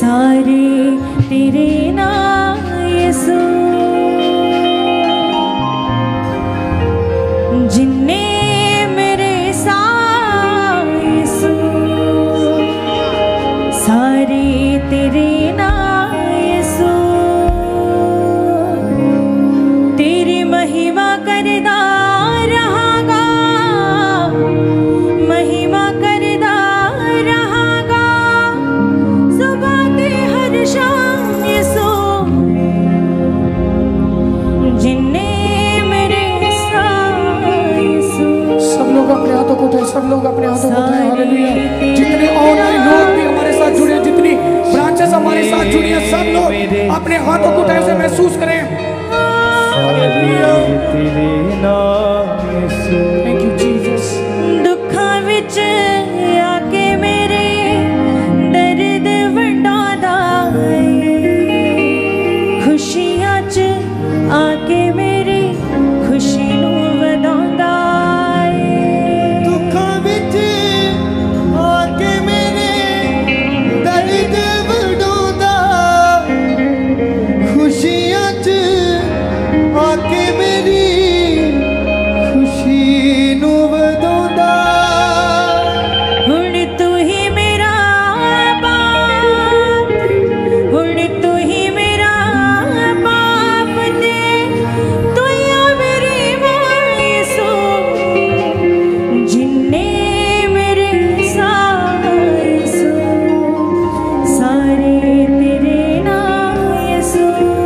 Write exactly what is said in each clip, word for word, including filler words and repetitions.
सारे तेरे नाम यीशु, जिन्ने मेरे साथ यीशु, सारे तेरे नाम यीशु, तेरी महिमा करदा रहागा, महिमा करदा रहागा, सुबह ते हर शाम यीशु, जिन्ने मेरे साथ यीशु। सब लोग अपने हाथों को उठाएं, सब लोग अपने हाथों को उठाएं। हालेलुया। जितने ऑनलाइन लोग भी हमारे साथ जुड़े, जितनी ब्रांचेस हमारे साथ जुड़ी हैं, सब लोग अपने हाथों को उठाएं, उसे महसूस करें। हालेलुया। तेरे नाम यीशु। Thank you Jesus. दुखा विच आके मेरे दर्द वंडादा है, खुशियां च आके मेरी खुशी नू वधांदा है। दुखां विच आके मेरे दर्द वंडांदा, खुशियां च आके मेरी खुशी नू वधांदा। हुण तू ही मेरा बाप, हुण तू ही मेरा बाप ते तू या मेरी मां यीशु, जिन्ने मेरे साथ यीशु, सारे तेरे नाम यीशु,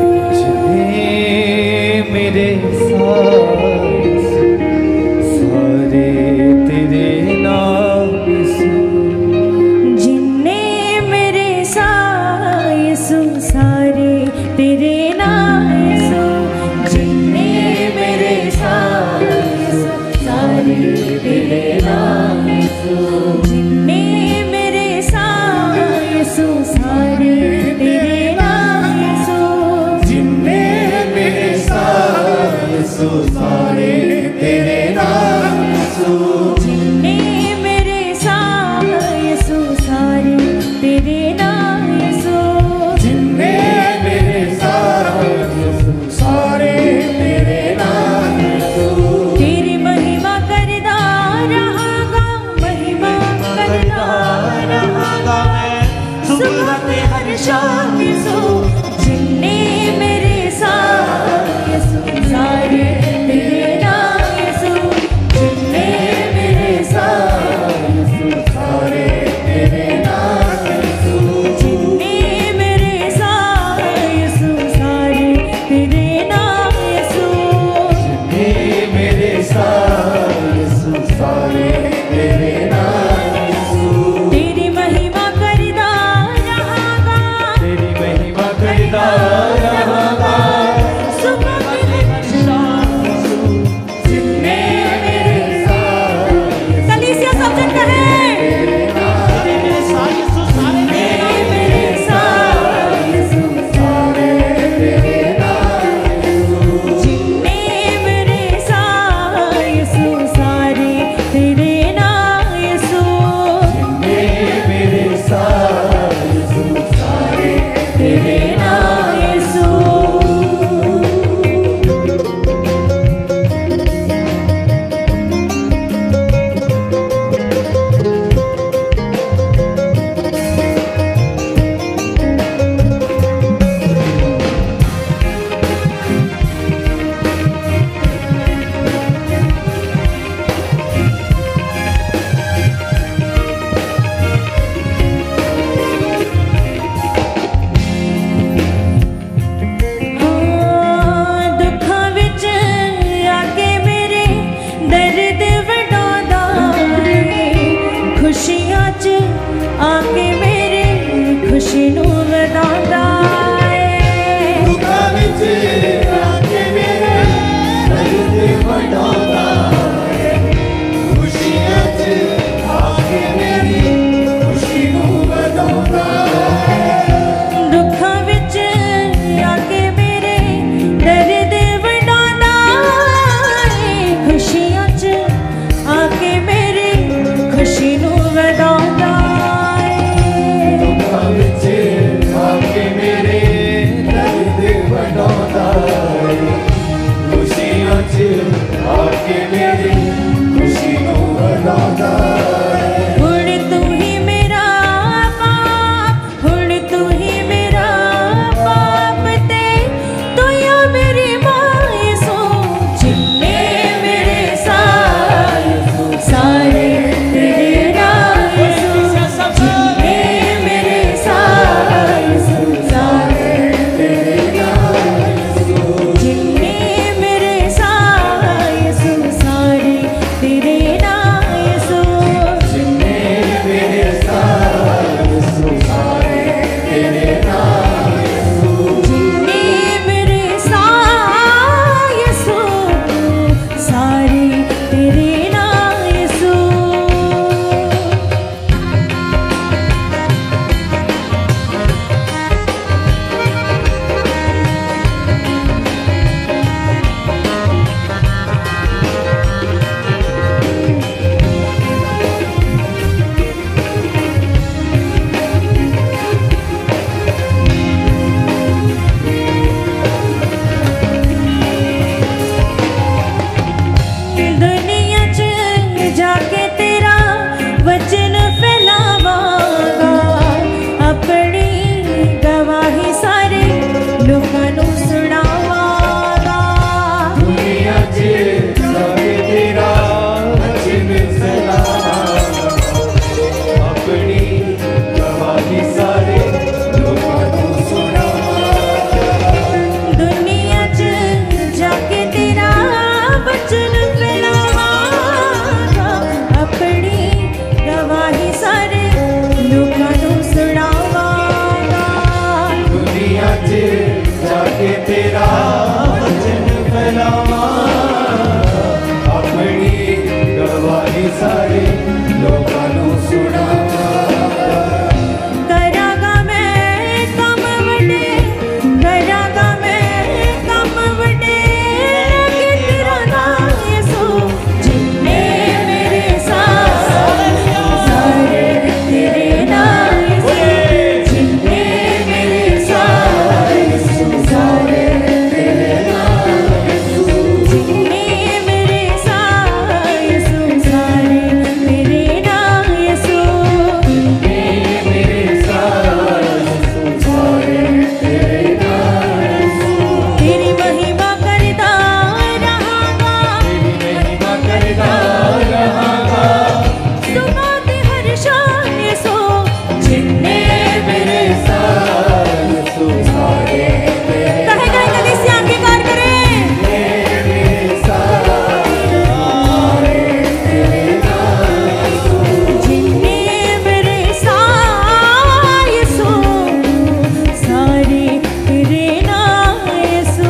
जिन्ने मेरे साथ सारे तेरे नाम यीशु। जिन्ने मेरे साथ यीशु, सारे तेरे नाम यीशु, जिन्ने मेरे साथ यीशु, सारे तेरे नाम यीशु, जिन्ने मेरे साथ यीशु, सारे तेरे नाम यीशु, जिन्ने मेरे साथ यीशु, सारे तेरे नाम यीशु। जिन्ने मेरे साथ यीशु, सारे तेरे नाम यीशु, जिन्ने मेरे साथ यीशु, सारे तेरे नाम यीशु। तेरी महिमा करदा रहागा, महिमा करदा रहागा मैं, सुबह ते हर शाम यीशु, जिन्ने मेरे साथ यीशु, सारे तेरे नाम यीशु, जिन्ने मेरे साथ यीशु, सारे तेरे नाम यीशु, जिन्ने मेरे साथ यीशु, सारे तेरे नाम यीशु, जिन्ने मेरे साथ यीशु, सारे तेरे नाम यीशु। तेरी महिमा करदा रहागा, तेरी महिमा करदा रहागा, गवाही सारे लोकां नूं सुणावांगा। दुनिया च जाके तेरा वचन फैलावांगा, अपनी गवाही सारे लोकां नूं सुणावांगा। दुनिया च जाके तेरा वचन फैलावांगा, अपनी गवाही सारे लोकां नूं सुणावांगा। दुनिया च जाके तेरा वचन फैलावांगा, अपनी गवाही सारे लोकां नूं सुणावांगा। करांगा मैं कम वड्डे, करांगा मैं कम वड्डे, कि तेरा नाम यसू जिन्ने मेरे साथ सारे तेरे नाम यसू जिन्ने मेरे साथ यसू सारे तेरे नाम यसू जिन्ने मेरे साथ यसू सारे तेरे नाम यसू मेरे साथ सारे तेरे नाम तेरी महिमा करदा रहांगा, तेरी महिमा करदा रहांगा। सुबह ते हर शाम यसू जिन्ने मेरे साथ सारे तेरे कहे गए गली से आगे कार करें। मेरे साथ सारे तेरे नाम जिन्ने मेरे साथ यसू सारे तेरे नाम यसू।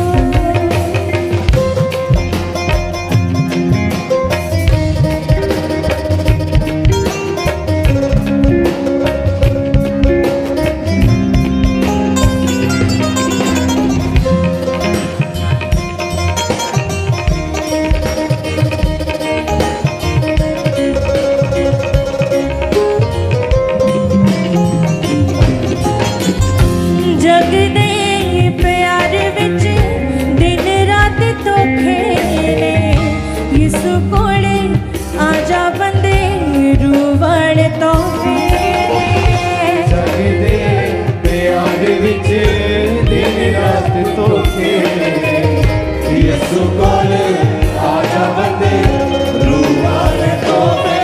जग दे प्यार विच दिन रात धोखे ने, यसू कोले आजा बंदे रूवण तोहफे ने। जग दे प्यार विच दिन रात धोखे, यसू कोल आजा बंदे रूहान तोहफे।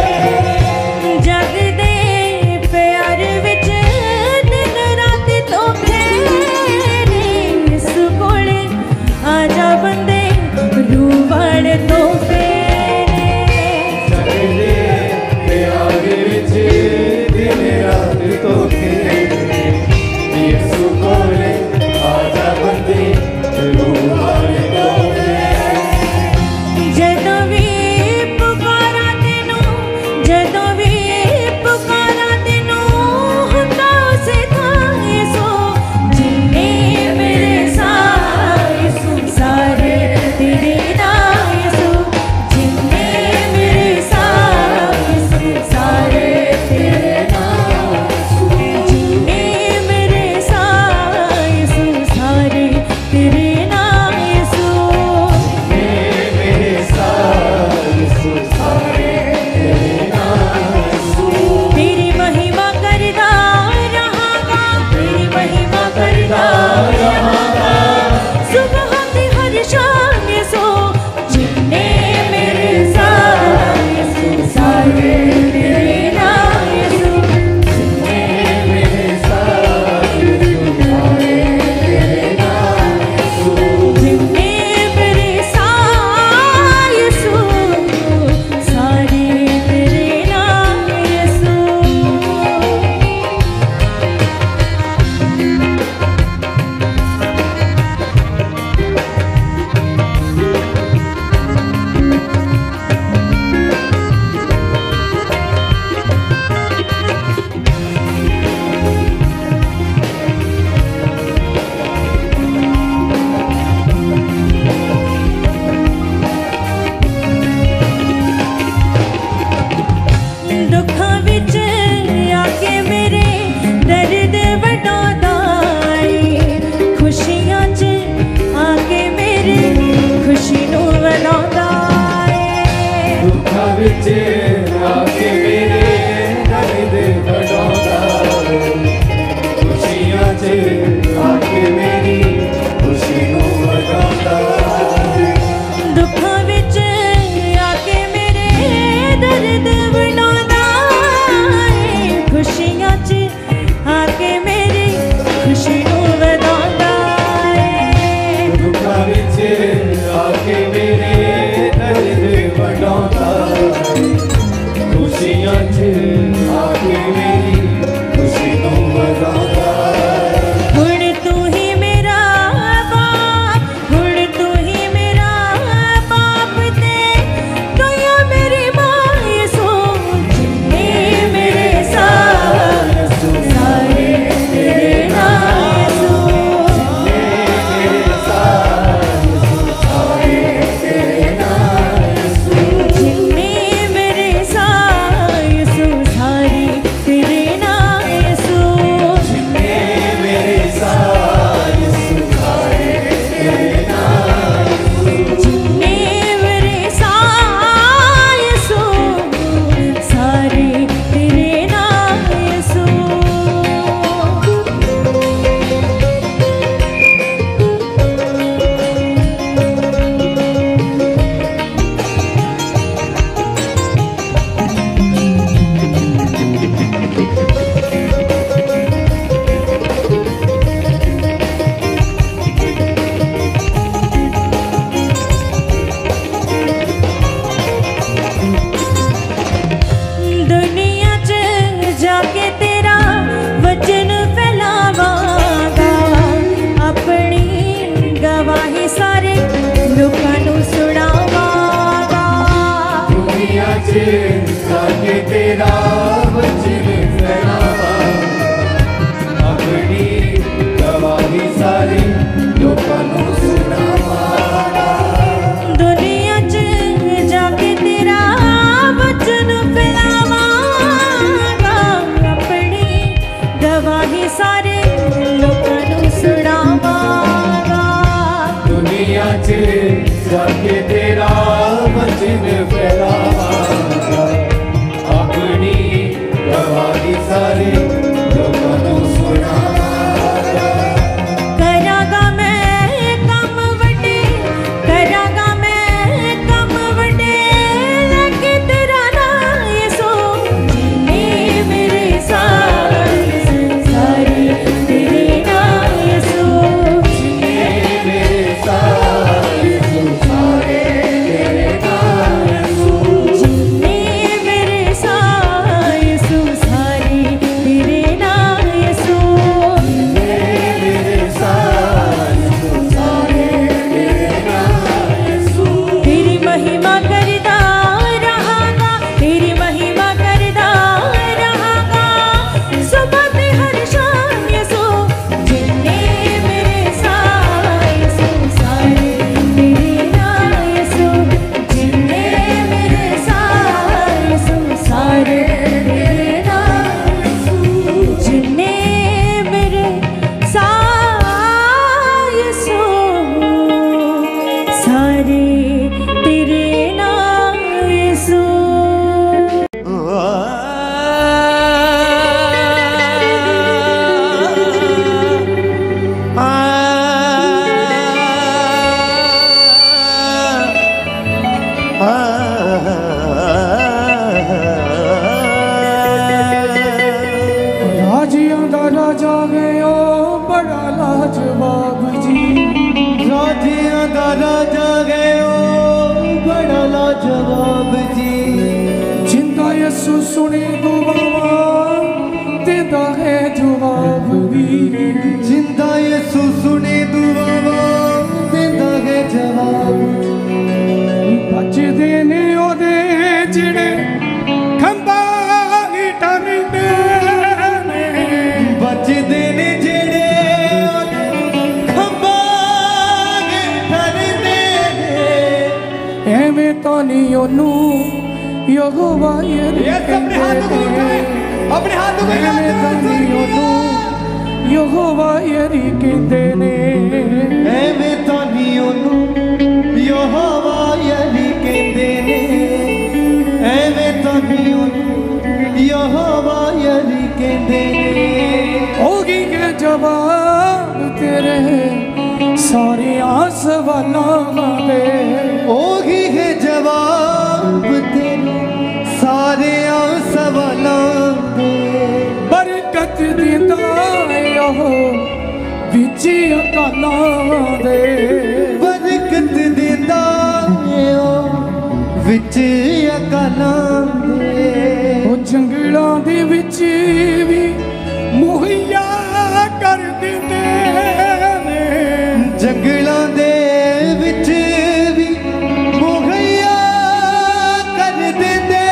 जग दे प्यार विच दिन रात धोखे ने, यसू कोले आजा बंदे रूवण तोहफे ने। जग दे प्यार विच दिन रात धोखे, यसू कोल आजा बंदे रूहान तोहफे। ਜਦੋਂ ਵੀ ਪੁਕਾਰਾਂ ਤੈਨੂੰ, ਜਦੋਂ ਵੀ ਪੁਕਾਰਾਂ ਤੈਨੂੰ, ਹੁੰਦਾ ਉਸੇ ਥਾਂ ਯਿਸੂ ਜਿੰਨੇ ਮੇਰੇ ਸਾਥ ਯਿਸੂ ਸਾਰੇ ਤੇਰੇ ਨਾਮ ਯਿਸੂ ਜਿੰਨੇ ਮੇਰੇ ਸਾਥ ਯਿਸੂ ਸਾਰੇ ਤੇਰੇ ਨਾਮ ਯਿਸੂ ਜਿੰਨੇ ਮੇਰੇ ਸਾਥ ਯਿਸੂ ਸਾਰੇ ਤੇਰੇ ਨਾਮ ਯਿਸੂ। मेरे साथ सारे तेरे नाम तेरी महिमा करदा रहांगा, तेरी महिमा करदा रहांगा। सुबह ते हर शाम यसू जिन्ने मेरे साथ यसू सारे तेरे नाम यसू जिन्ने मेरे साथ सारे तेरे नाम जिन्ने मेरे साथ यसू सारे तेरे नाम यसू। दुखां विच आके मेरे दर्द वटांदा ए, खुशियां च आके मेरे खुशी नूं वधांदा ए। दुखां विच आके मेरे दर्द वटांदा, खुशी जाके तेरा वचन फैलावा अपनी गवाही सारी लोकां नूं सुणावांगा दुनिया च जाके तेरा वचन फैलावांगा अपनी गवाही सारे लोकां नूं सुणावांगा दुनिया च जाके तेरा वचन फैलावांगा अपनी गवाही सारी लोकां नूं सुणावांगा करांगा मैं कम वड्डे करांगा मैं कम वड्डे लगे तेरा नाम यीशु जिन्ने मेरे सारे सारे तेरे नाम यीशु जिन्ने मेरे सारे सारे तेरे नाम यीशु जिन्ने मेरे सारे यीशु सारे तेरे नाम यीशु मेरे सारे सारे तेरे नाम यीशु तेरी महिमा करदा रहांगा तेरी महिमा करदा रहांगा सुबह ते हर शाम यीशु जिन्ने मेरे सारे यीशु सारे तेरे नाम यीशु जिन्ने मेरे सारे यीशु सारे तेरे नाम यीशु जिन्ने मेरे सारे यीशु सारे तेरे नाम यीशु राजियां दा राजा गयो बड़ा लाजवाब जी राजियां दा राजा गयो बड़ा लाजवाब जी जिंदा यसु सुने दुआवा देदा है जवाब भी जिंदा यसु सुने दुआवा देंदा है जवाब बचदे ने ओदे जिहड़े खंबा ही टरदे ने बचदे ने जेड़े खंबा ठरदे एवें तो नहीं ओनू यहोवा यरी अपने हाथों को उठाए अपने हाथों को एवें तो नहीं ओनू यहोवा यरी कहंदे ने एवें तो नहीं ओनू यहोवा यरी कहंदे ने एवें तो नहीं ओनू यहोवा यरी कहंदे ने होगी के जवाब तेरे सारे सवालों दे होगी है जवाब तेरे सारे सवालों दे बरकत दिंदा यहो विच अकालां दे बरकत दिंदा विच अकालां दे ओ जंगलां दे विच भी मुहैया कर दिंदे ने जंगलां दे विच भी मुहैया कर दिंदे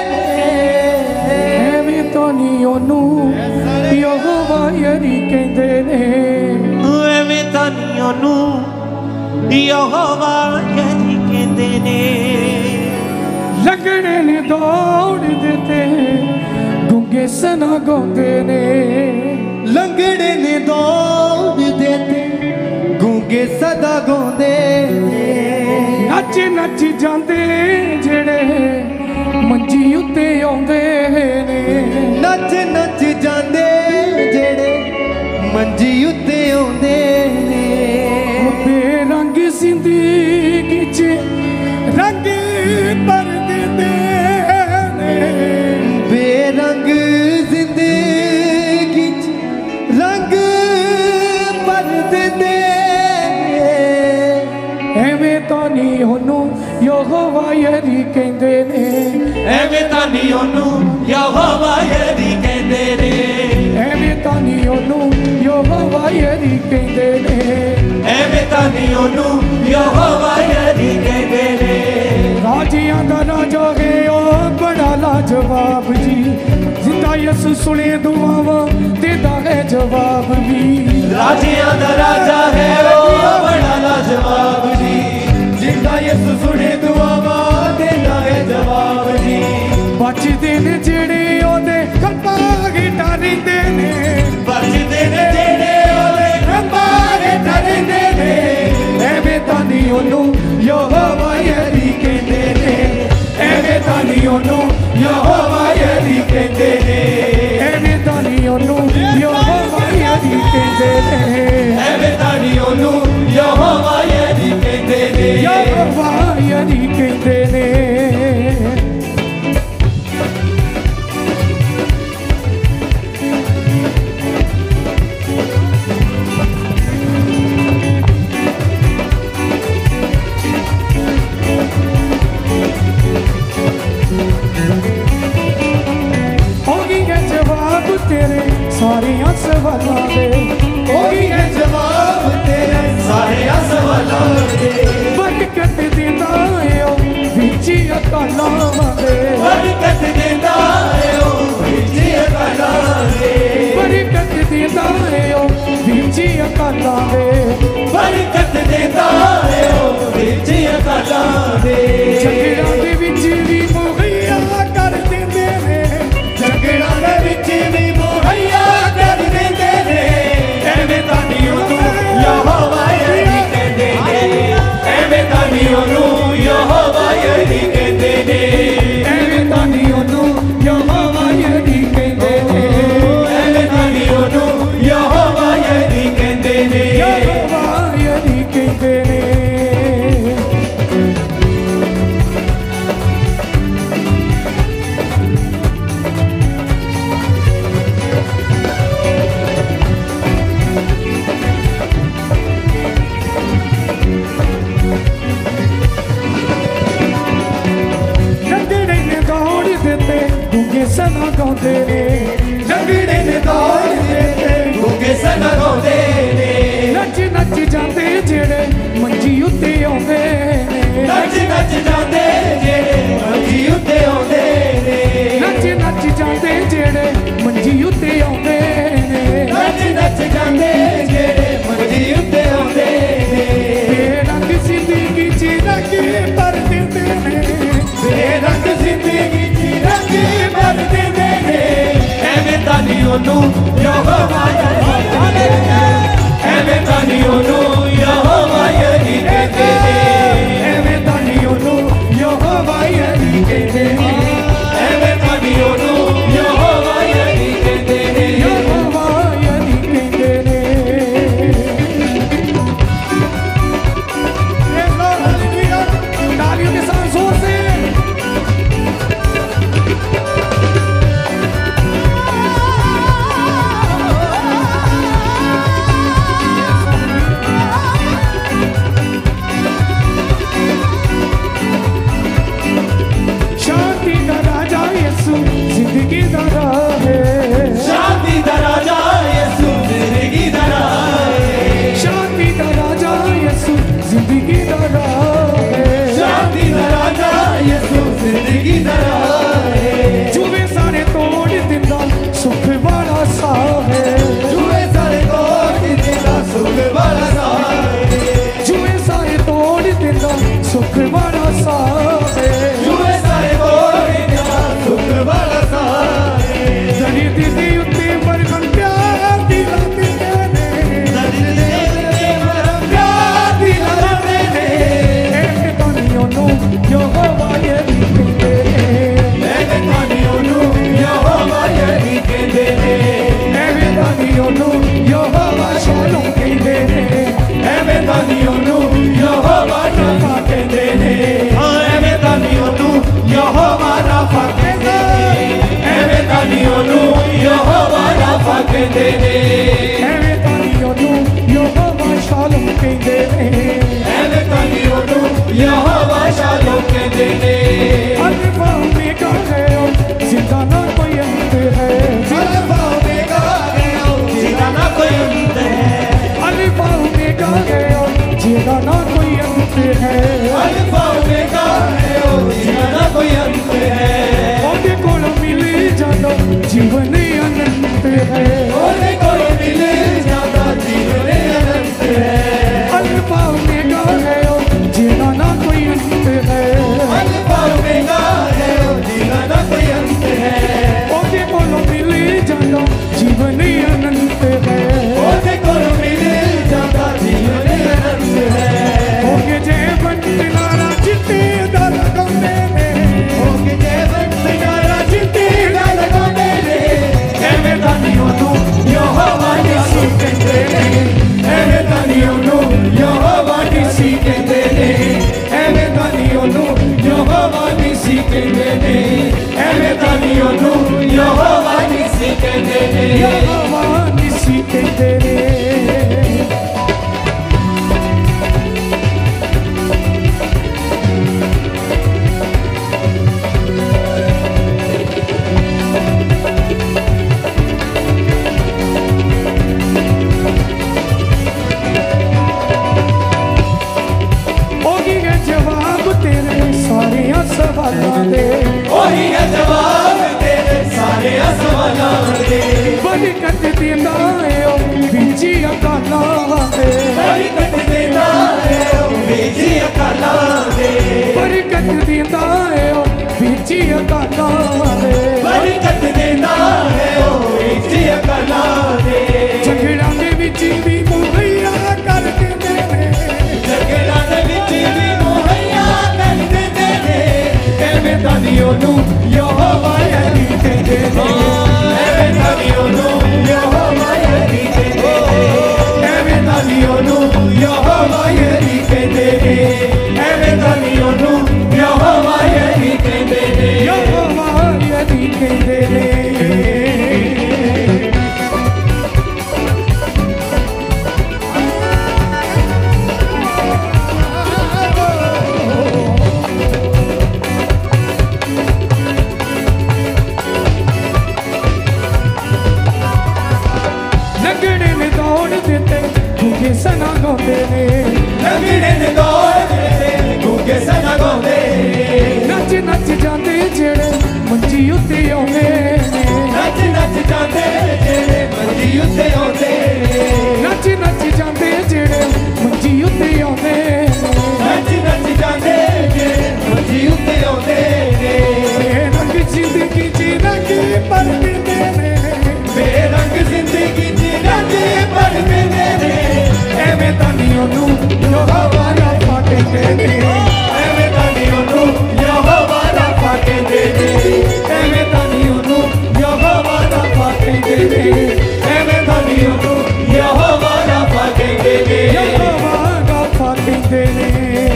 एवें तो नहीं ओनू यहोवा यरी कहंदे ने एवें तां नहीं ओनू यहोवा यरी कहंदे ने लगड़े ने दौड़ देते गुंगे सना गाउंदे ने लंगड़े ने दौड़ देते गूंगे सदा गाउंदे नच नच जांदे जेड़े मंजी उत्ते आउंदे ने नच नच जांदे जेड़े मंजी उत्ते आउंदे ने बेरंग जिंदगी च रंग भर दिंदे ने बेरंग जिंदगी च रंग भर दिंदे एवें तो नहीं ओनू यहोवा यरी कहंदे ने एवें तां नहीं ओनू यहोवा यरी कहंदे ने एवें तो नहीं ओनू यहोवा यरी कहंदे ने एवें तां नहीं ओनू यहोवा यरी कहंदे ने राजियां दा राजा है ओ जवाब जी, जिंदा यसु सुने दुआवां देता है जवाब भी। राजियां दा राजा है ओ बड़ा लाजवाब जी, जिंदा यसु सुने दुआवां देता है जवाब जी। बचदे ने जेड़े ओदे खंभा हेठां रहिंदे ने, बचदे ने जेड़े ओदे खंभा हेठां रहिंदे ने, एवें तां नी ओनू यहोवा यरी कहंदे ने, एवें तां नी ओनू यहोवा यरी कहंदे ने, एवें तां नी ओनू यहोवा यरी कहंदे ने, एवें तां नी ओनू यहोवा यरी कहंदे ने, यहोवा यरी कहंदे ने। तेरे सारियां सवालों दे, कोई है जवाब तेरे सारे सवालों दे। बरकत देता है ओ विची अकालां दे, बरकत देता है ओ विची अकालां दे, बरकत देता है ओ विची अकालां दे, बरकत देता है ओ विची अकालां दे। झगड़ा दे विच भी मुहैया कर देंदे ने, झगड़ा दे विच भी मुहैया कर देंदे ने, एवें तां नी ओनू यहोवा यरी कहंदे ने, एवें तां नी ओनू यहोवा यरी कहंदे ने, एवें तां नी ओनू यहोवा यरी कहंदे ने, एवें तां नी ओनू यहोवा यरी कहंदे ने, यहोवा यरी कहंदे ने। अकाला दे बरकत देना है ओ इसी अकाला दे झगड़ा दे विच भी मुहैया कर देंदे ने झगड़ा दे विच भी मुहैया कर देंदे ने एवें तानियों नू यहोवा यारी कहंदे ने एवें तानियों नू यहोवा यारी कहंदे ने एवें तानियों नू यहोवा यारी कहंदे ने एवें तानियों नू यहोवा यारी कहंदे ने यहोवा यारी कहंदे ने सना गाते ने लंगड़े ने दौड़ देते गूंगे सना गाते नच नच जाते जेड़े मंजी उत्ते आउंदे नच नच जाते जेड़े मंजी उत्ते आउंदे नच नच जाते जेड़े मंजी उत्ते आउंदे नच नच जाते जेड़े मंजी उत्ते आउंदे रंग जिंदगी च रंग पर मिलदे ने बेरंग जिंदगी च रंग पर मिलदे ने एवें तानियों नू यहोवा राफा कहंदे ने एवें तानियों नू यहोवा राफा कहंदे ने एवें तानियों नू यहोवा राफा कहंदे ने एवें तानियों नू यहोवा राफा कहंदे ने यहोवा राफा कहंदे ने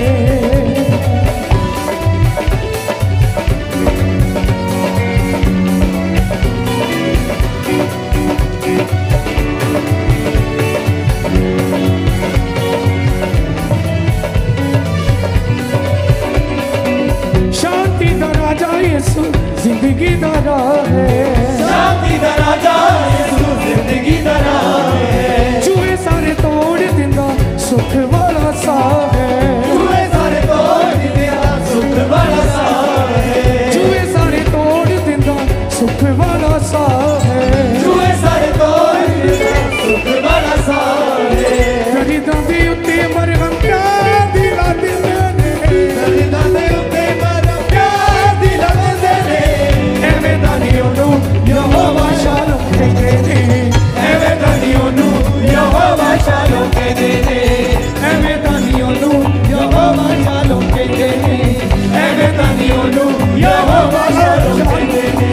यीशु जिंदगी दा राह है शांति दा राजा यीशु जिंदगी दा राह है चूहे सारे तोड़ दिंदा सुख वाला सा है चूहे सारे तोड़ दिंदा सुख वाला सा है चूहे सारे तोड़ दिंदा सुख वाला सा है चूहे सारे तोड़ दिंदा सुख वाला सा है खरीदां दे उत्ते मरहम प्यार दी ला दिंदे ने खरीदां दे उत्ते मरहम प्यार दी ला दिंदे ने एवें तानियों नू यहोवा शालोम कहंदे ने एवें तानियों नू यहोवा शालोम कहंदे ने एवें तानियों नू यहोवा शालोम कहंदे ने एवें तानियों नू यहोवा शालोम कहंदे ने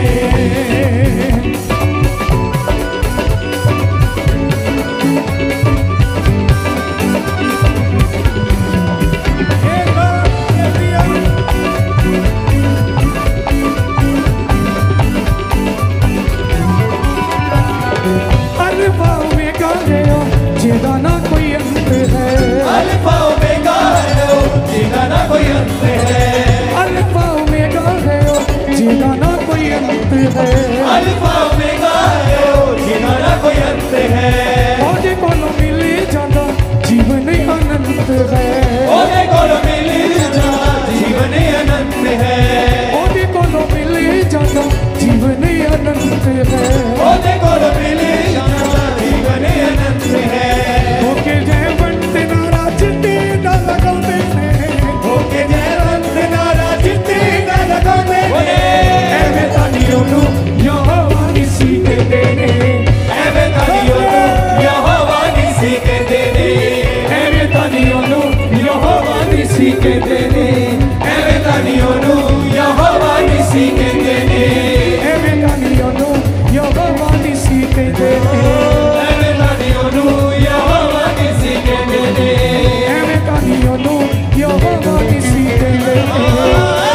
जिदा ना कोई अंत है अल्फा ओमेगा है ओ जिदा ना कोई अंत है अल्फा ओमेगा है ओ जिदा ना कोई अंत है अल्फा ओमेगा है ओ जिदा ना कोई अंत है ओदे कोलों मिल जांदा जीवन अनंत है ओदे कोलों मिल जांदा जीवन अनंत है ओदे कोलों मिल जांदा जीवन अनंत है ओदे कोलों मिल जांदा जीवन अनंत है होके जय बंत नारा चिट्टी दा लगाउंदे ने होके जय बंत नारा चिट्टी दा लगाउंदे ने एवें तानियों नू यहोवा निसी कहंदे ने एवें तानियों नू यहोवा निसी कहंदे ने एवें तानियों नू यहोवा निसी कहंदे ने एवें तानियों नू यहोवा निसी कहंदे ने एवें तानियों नू यहोवा निसी कहंदे ने एवें तानियों नू यहोवा निसी कहंदे ने एवें तानियों नू यहोवा निसी कहंदे ने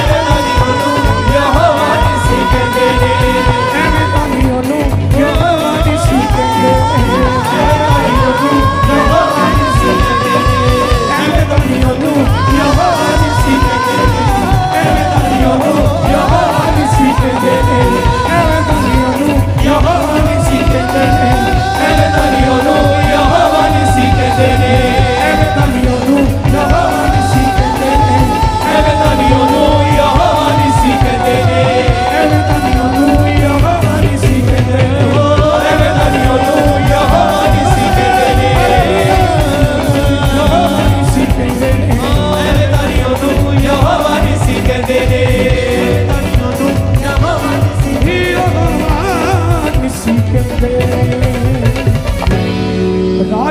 यहोवा निसी कहंदे ने एवें तानियों नू यहोवा निसी कहंदे ने यहोवा निसी कहंदे ने एवें तानियों नू यहोवा निसी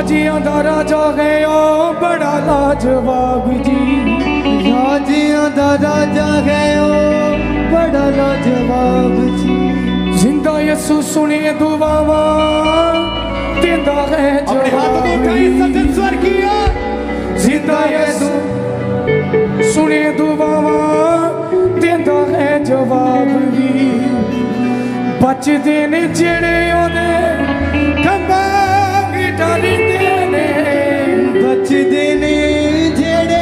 राजियां दा राजा है ओ बड़ा लाजवाब जी, राजियां दा राजा है ओ बड़ा लाजवाब जी। जिंदा यसु सुने दुआवा देंदा है अपने हाथों को उठाइए सज्जन स्वर्गीय। जिंदा यसु सुने दुआवा देंदा है जवाब भी। बचदे ने जेड़े ओदे खंभा डरदे ने, बचदे ने जेड़े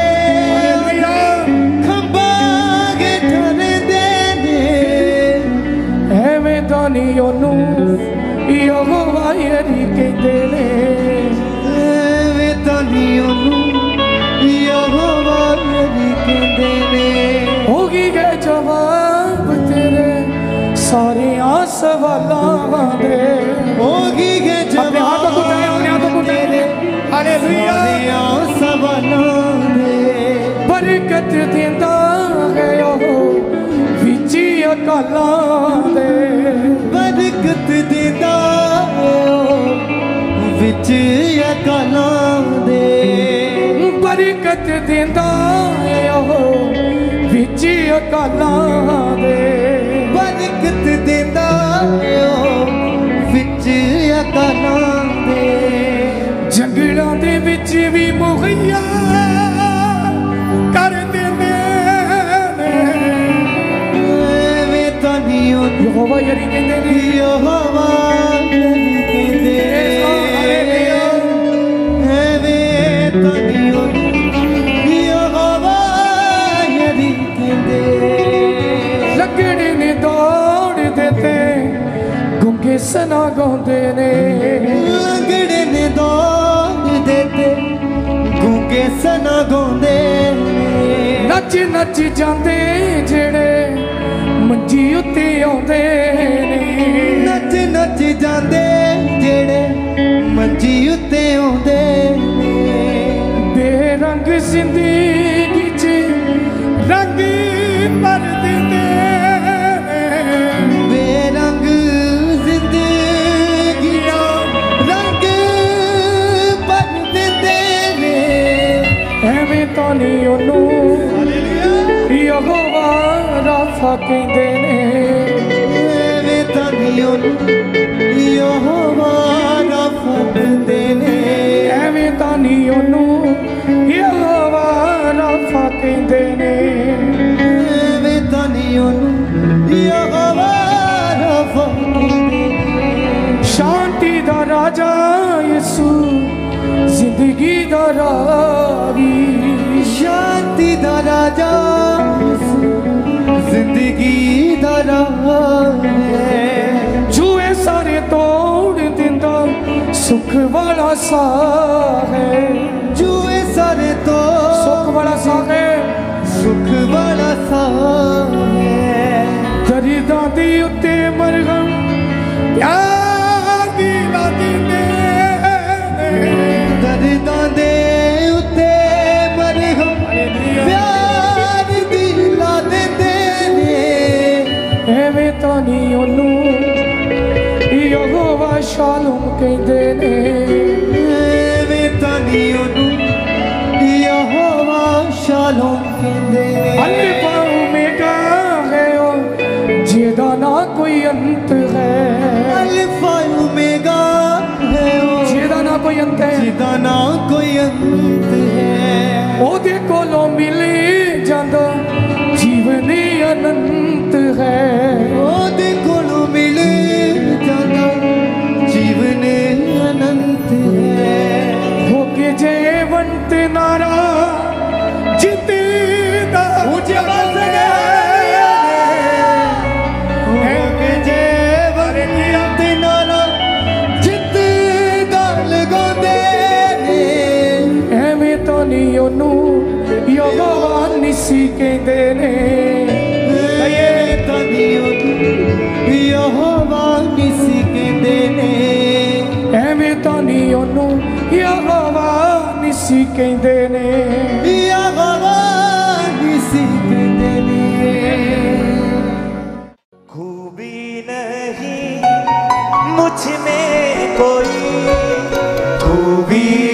खंभा डरदे ने। एवें दानी ओनू यहोवा यरी कहंदे ने, एवें दानी ओनू यहोवा यरी कहंदे ने। होगी गए जवाब तेरे सारे सवालों दे, होगी गए जवाब। अपने हाथों को उठाए, अपने हाथों को उठाए। हालेलुया। सवालों दे बरकत देंदा है ओ विची अकालां दे, बरकत देंदा ओ विच अकालां दे। बरकत देंदा है ओ विची अकालां दे, बरकत देंदा ओ विच अकालां दे। जंगलां दे विच भी मुहैया कर देंदे ने। एवें तां नहीं ओ यहोवा यरी कहंदे ने, यहोवा यरी कहंदे ने। एवें तां नहीं ओ यहोवा यरी कहंदे। लगड़े ने दौड़ देते गुंगे सना गाउंदे ने, लगड़े ने दौड़ देते गूंगे सना गाउंदे ने। नच नच जांदे जेड़े मंजी उत्ते आउंदे ने, नच नच जांदे जेड़े मंजी उत्ते आउंदे ने। बेरंग जिंदगी च रंग भर दिंदे ने, बेरंग जिंदगियां रंग भर दिंदे ने। एवें तां नहीं ओनू यहोवा राफा कहंदे ने, एवें तां नहीं ओनू यहोवा राफा कहंदे ने। एवें तां नहीं ओनू यहोवा राफा कहंदे ने। एवें तां नहीं ओनू यहोवा राफा कहंदे ने। शांति दा राजा यसू जिंदगी दा रावी, शांति दा राजा जिंदगी दा राह है। जुए सारे तोड़ दिंदा सुख वाला सा है, जुए सारे तो सुख वाला सा है। सुख वाला सा है। दर्दां दी उत्ते मरहम प्यार दी ला दिंदे ने, दर्दां दे उत्ते मरहम प्यार दी ला दिंदे ने। एवें तां नहीं ओनू यहोवा शालोम कहंदे ने, एवें तां नहीं ओनू यहोवा शालोम कहंदे ने। अल्फा ओमेगा है ओ जेदा ना कोई अंत है, अल्फा ओमेगा है ओ जेदा ना कोई अंत है। जिदा ना कोई अंत है। ओदे कोलों मिल जांदा जीवन अनंत है, ओदे कोलों मिल जांदा जीवन अनंत है। होके जयवंत नारा जिंदा ऊंची आवाज से होके जयवंत नारा जिंदा लगांदे ने। एवें तां नहीं ओनू यहोवा निसी कहंदे ने, एवें तां नहीं ओनू यहोवा निसी कहंदे ने। एवें तां नहीं ओनू यहोवा निसी कहंदे ने। यहोवा निसी कहंदे ने। खूबी नहीं मुझ में कोई, खूबी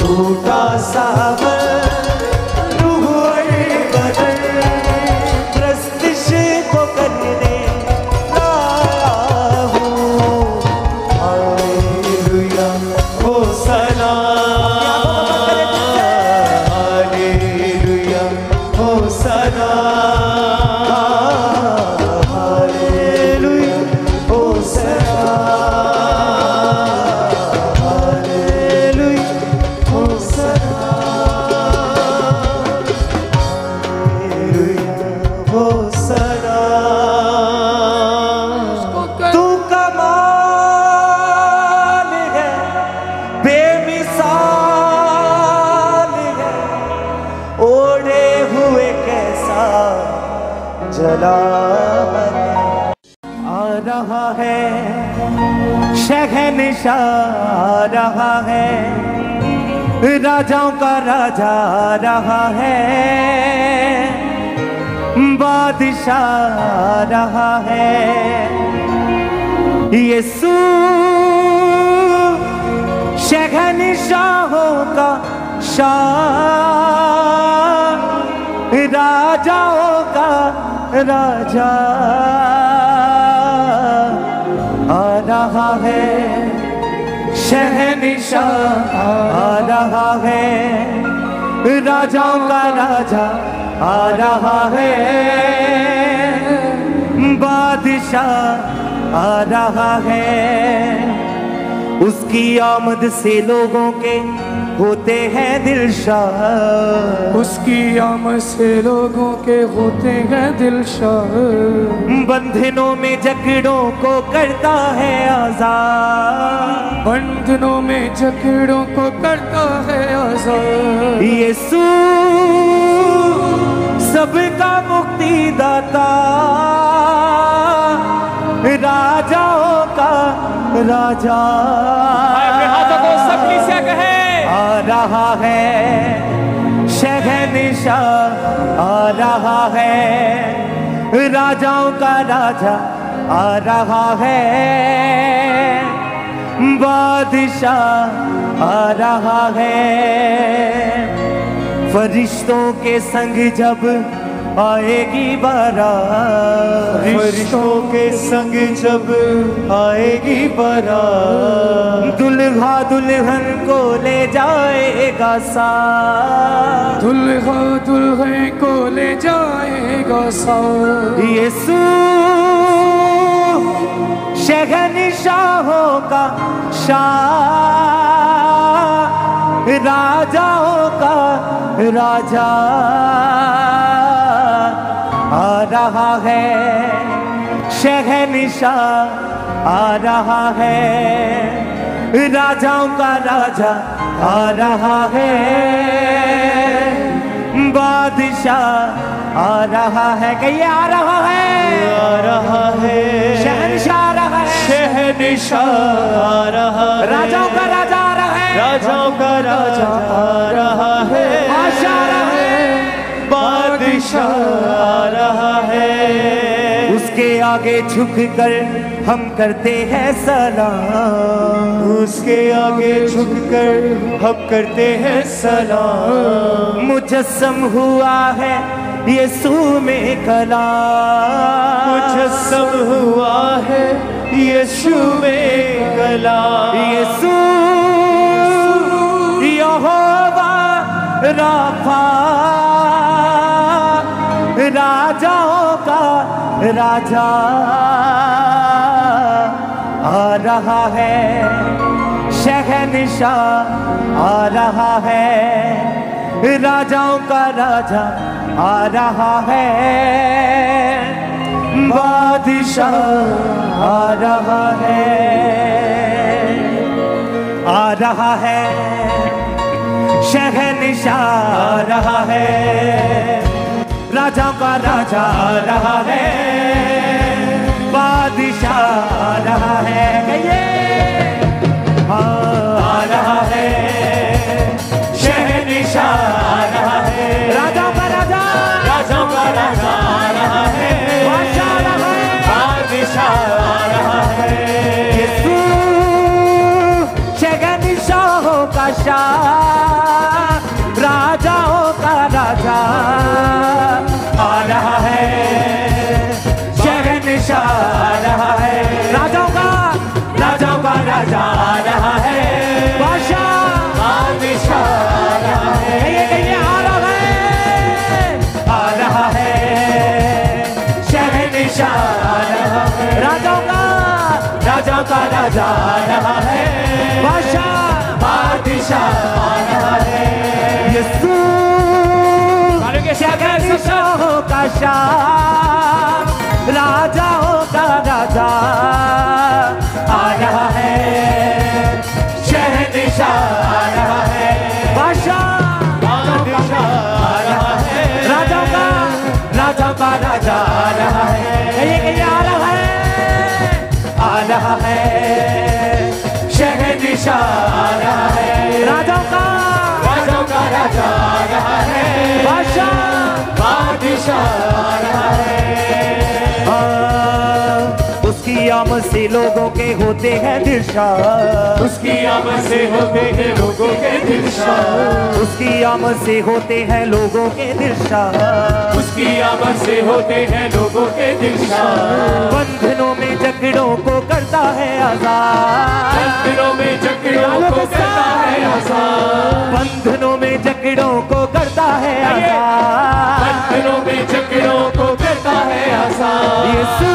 टूटा सावर रूह और बदन प्रस्तिश को करने लाया हूँ। Hallelujah hosanna, hallelujah hosanna, hallelujah hosanna, hallelujah hosanna, hallelujah hosanna. तू कमाल है, बेमिसाल है, ओढ़े हुए कैसा जलाल आ रहा है, शहंशाह आ रहा है, राजाओं का राजा आ रहा है, बादशाह आ रहा है। यीशु शहंशाहों का शाह, राजाओं का राजा आ रहा है, शहंशाह आ रहा है, राजाओं का राजा आ रहा है, बादशाह आ रहा है। उसकी आमद से लोगों के होते हैं दिलशाद, उसकी आमद से लोगों के होते हैं दिलशाद, बंधनों में जकड़ों को करता है आजाद, बंधनों में जकड़ों को करता है आजाद। यीशु सबका मुक्ति दाता, राजाओं का राजा हाथों को सब कलीसिया कहे आ रहा है, शहंशाह आ रहा है, राजाओं का राजा आ रहा है, बादशाह आ रहा है। फरिश्तों के संग जब आएगी बारात, फरिश्तों के संग जब आएगी बारात, दुल्हा दुल्हन को ले जाएगा साथ, दुल्हा दुल्हन को ले जाएगा साथ। यीशु शहंशाहों का शाह, राजाओं का राजा आ रहा है, शहंशाह आ रहा है, राजाओं का राजा आ रहा है, बादशाह आ रहा है। कहिए आ रहा है, आ रहा है, शहंशाह आ रहा है, शहंशाह आ रहा है, राजाओं का राजा आ रहा है, राजाओं का राजा आ रहा है, बादशाह आ रहा है, बादशाह आ रहा है। उसके आगे झुक कर हम करते हैं सलाम, उसके आगे झुक कर हम करते हैं सलाम, मुजस्सम हुआ है यीशु में कलाम, मुजस्सम हुआ है यीशु में कलाम, यीशु यहोवा राफा, राजाओं का राजा आ रहा है, शहंशाह आ रहा है, राजाओं का राजा आ रहा है, बादशाह आ रहा है, आ रहा है, शहंशाह आ रहा है, राजाओं का राजा आ रहा है, बादशाह आ रहा है। कहिए आ रहा है, शहंशाह आ रहा है, राजाओं का राजा, राजाओं का राजा आ रहा है, बादशाह आ रहा है, बादशाह आ रहा है। यीशु शहंशाहों का शाह, शाह, राजाओं का राजा आ रहा है, शहंशाह आ रहा है, बादशाह बादशाह आ रहा है, राजाओं का राजाओं का राजा आ रहा है, ये कहिए आ रहा है, आ रहा है, शहंशाह आ रहा है, राजाओं का राजाओं का राजा आ रहा है, बादशाह बादशाह आ रहा है। उसकी आमद से लोगों के होते हैं दिलशाद, उसकी आमद से होते हैं लोगों के दिलशाद, उसकी आमद से होते हैं लोगों के दिलशाद, उसकी आमद से होते हैं लोगों के दिलशाद, बंधनों में जकड़ों को करता है आजाद, बंधनों में जकड़ों को करता है आजाद, बंधनों में जकड़ों को करता है आजाद, बंधनों में जकड़ों को करता है आजाद, यीशु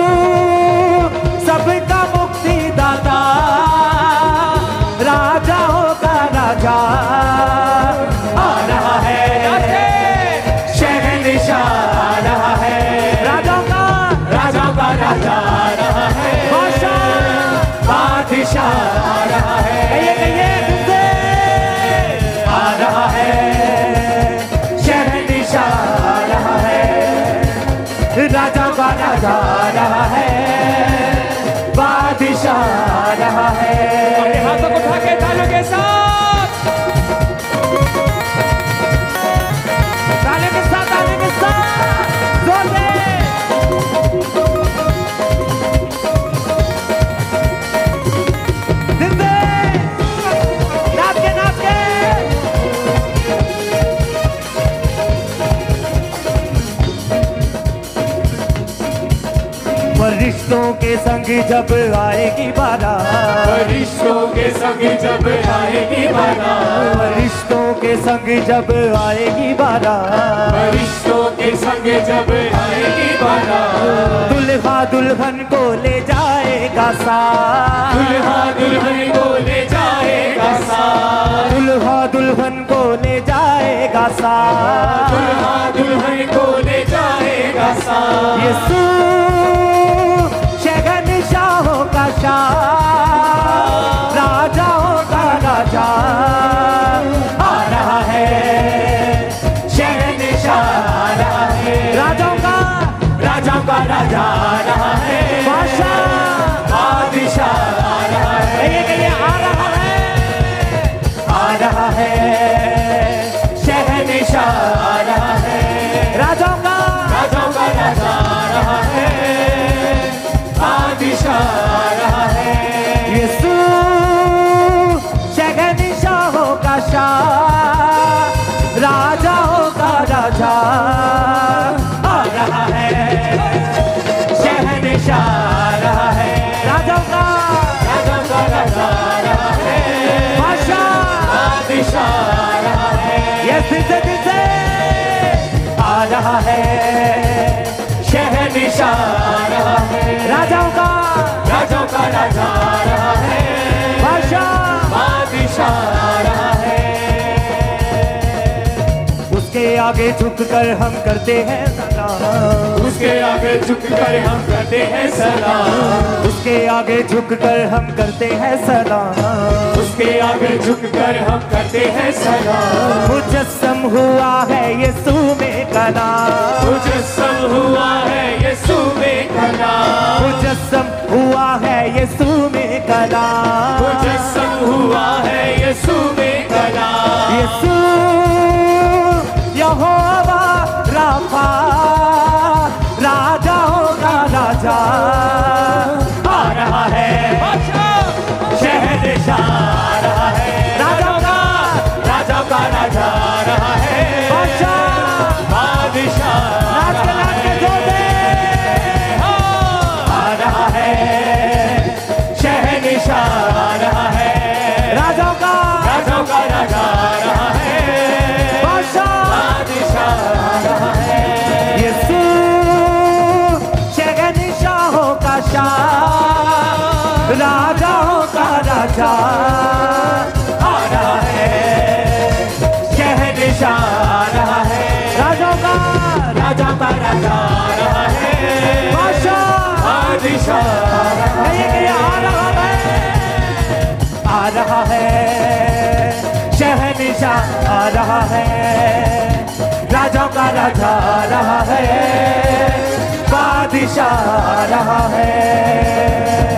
सबका मुक्ति दाता, राजाओं का राजा आ रहा है, शहंशाह आ रहा है, राजाओं का राजाओं का राजा आ रहा है, बादशाह बादशाह आ रहा है, कहिए कहिए तुमसे आ रहा है, शहंशाह आ रहा है, राजाओं का राजा आ रहा है, बादशाह आ रहा है। अपने हाथों को उठा के तालियों के साथ, तालियों के साथ, तालियों के साथ जोर से दिल से नाच के नाच के फरिश्तों के संग जब आएगी बारात, फरिश्तों के संग जब आएगी बारात, फरिश्तों के संग जब आएगी बारात, फरिश्तों के संग जब आएगी बारात, दुल्हा दुल्हन को ले जाएगा साथ, दुल्हा दुल्हन को ले जाएगा साथ, दुल्हा दुल्हन को ले जाएगा साथ, दुल्हा दुल्हन को ले जाएगा साथ, यीशु शहंशाहों का शाह, राजाओं का राजा आ रहा है, शहंशाह आ रहा है, राजाओं का राजाओं का राजा आ रहा है, बादशाह बादशाह आ रहा है, ये कहिए आ रहा है, आ रहा है, शहंशाह आ रहा है, राजाओं का राजाओं का राजा आ रहा है, बादशाह आ रहा है, यीशु शहंशाहों का शाह, राजाओं का राजा आ रहा है, शहंशाह आ रहा है, राजाओं का राजाओं का राजा आ रहा है, बादशाह बादशाह आ रहा है, ये दिल से दिल से आ रहा है, शहंशाह आ रहा है, राजाओं का राजाओं का राजा आ रहा है, बादशाह बादशाह आ रहा है, उसके आगे झुककर हम करते हैं सलाम, उसके आगे झुककर हम करते हैं सलाम, उसके आगे झुककर हम करते हैं सलाम, उसके आगे झुककर हम करते हैं सलाम, मुजस्सम हुआ है यीशु में कलाम, मुजस्सम हुआ है यीशु में कलाम, मुजस्सम हुआ है यीशु में कलाम, मुजस्सम हुआ है यीशु में कलाम, यीशु यहोवा राफा, राजाओं का राजा आ रहा है, शहंशाह आ रहा है, राजाओं का राजाओं का राजा आ रहा है, बादशाह बादशाह नाच के नाच के जोर दे आ रहा है, शहंशाह आ रहा है, राजाओं का राजाओं का राजा आ रहा है, बादशाह बादशाह आ रहा है, यीशु शहंशाहों का शाह, राजाओं का राजा आ रहा है, बादशाह कहिए कहिए आ रहा है, आ रहा है शहंशाह आ रहा है, राजाओं का राजा आ रहा है, बादशाह आ रहा है।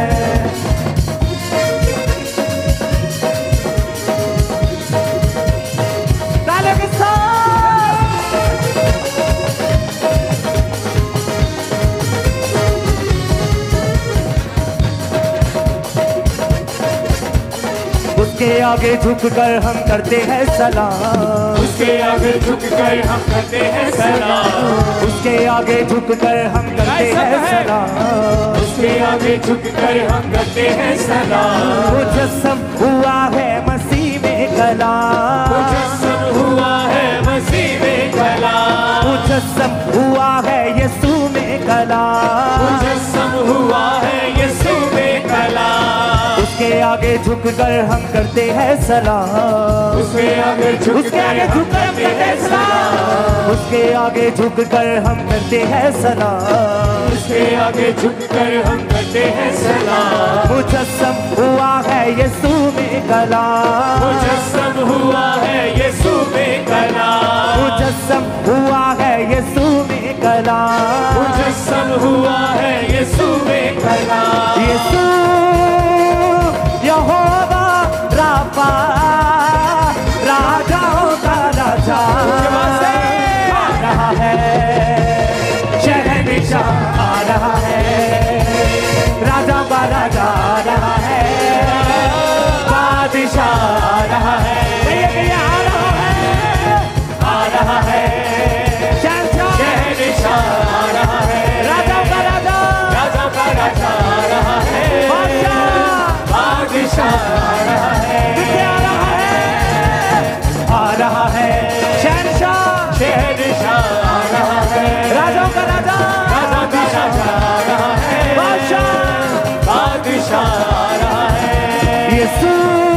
उसके आगे झुककर हम करते हैं सलाम, उसके आगे झुककर हम करते हैं सलाम, उसके आगे झुककर हम करते हैं सलाम, उसके आगे झुककर हम करते हैं सलाम। मुजस्सम हुआ है मसीह में कलाम, मुजस्सम हुआ है मसीह में कलाम, मुजस्सम हुआ है यीशु में कलाम, मुजस्सम हुआ है यीशु में कलाम। उसके आगे झुककर हम करते हैं सलाम, उसके आगे उसके आगे झुककर हम करते हैं सलाम, उसके आगे झुककर हम करते हैं सलाम, उसके आगे झुककर हम करते हैं सलाम। मुजस्सम हुआ है यीशु में कलाम, मुजस्सम हुआ है यीशु में कलाम, मुजस्सम हुआ है यीशु में कलाम, मुजस्सम हुआ है यीशु में कलाम। यीशु यहोवा राफा राजाओं का राजा आ रहा है, शहंशाह आ रहा है, राजा का राजा आ रहा है, बादशाह आ रहा है, आ रहा है, आ रहा है, शहंशाह आ रहा है, राजा का राजा, राजा का राजा आ रहा है, बादशाह आ रहा है, आ रहा है, आ रहा है, शहंशाह शहंशाह आ रहा है, राजाओं का राजा, राजा का राजा आ रहा है, बादशाह बादशाह आ रहा है। यीशु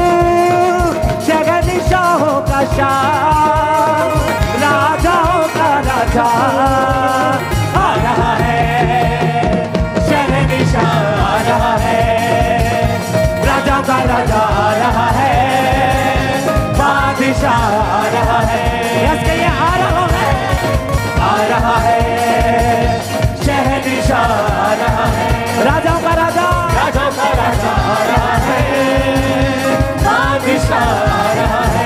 शहंशाहों का शाह, राजाओं का राजा आ रहा है, शहंशाह आ रहा है, राजाओं का राजा आ रहा है, बादशाह आ रहा है, यस कहिए आ रहा है, आ रहा है, शहंशाह आ रहा है, राजाओं का राजा, राजा का राजा आ रहा है, बादशाह आ रहा है।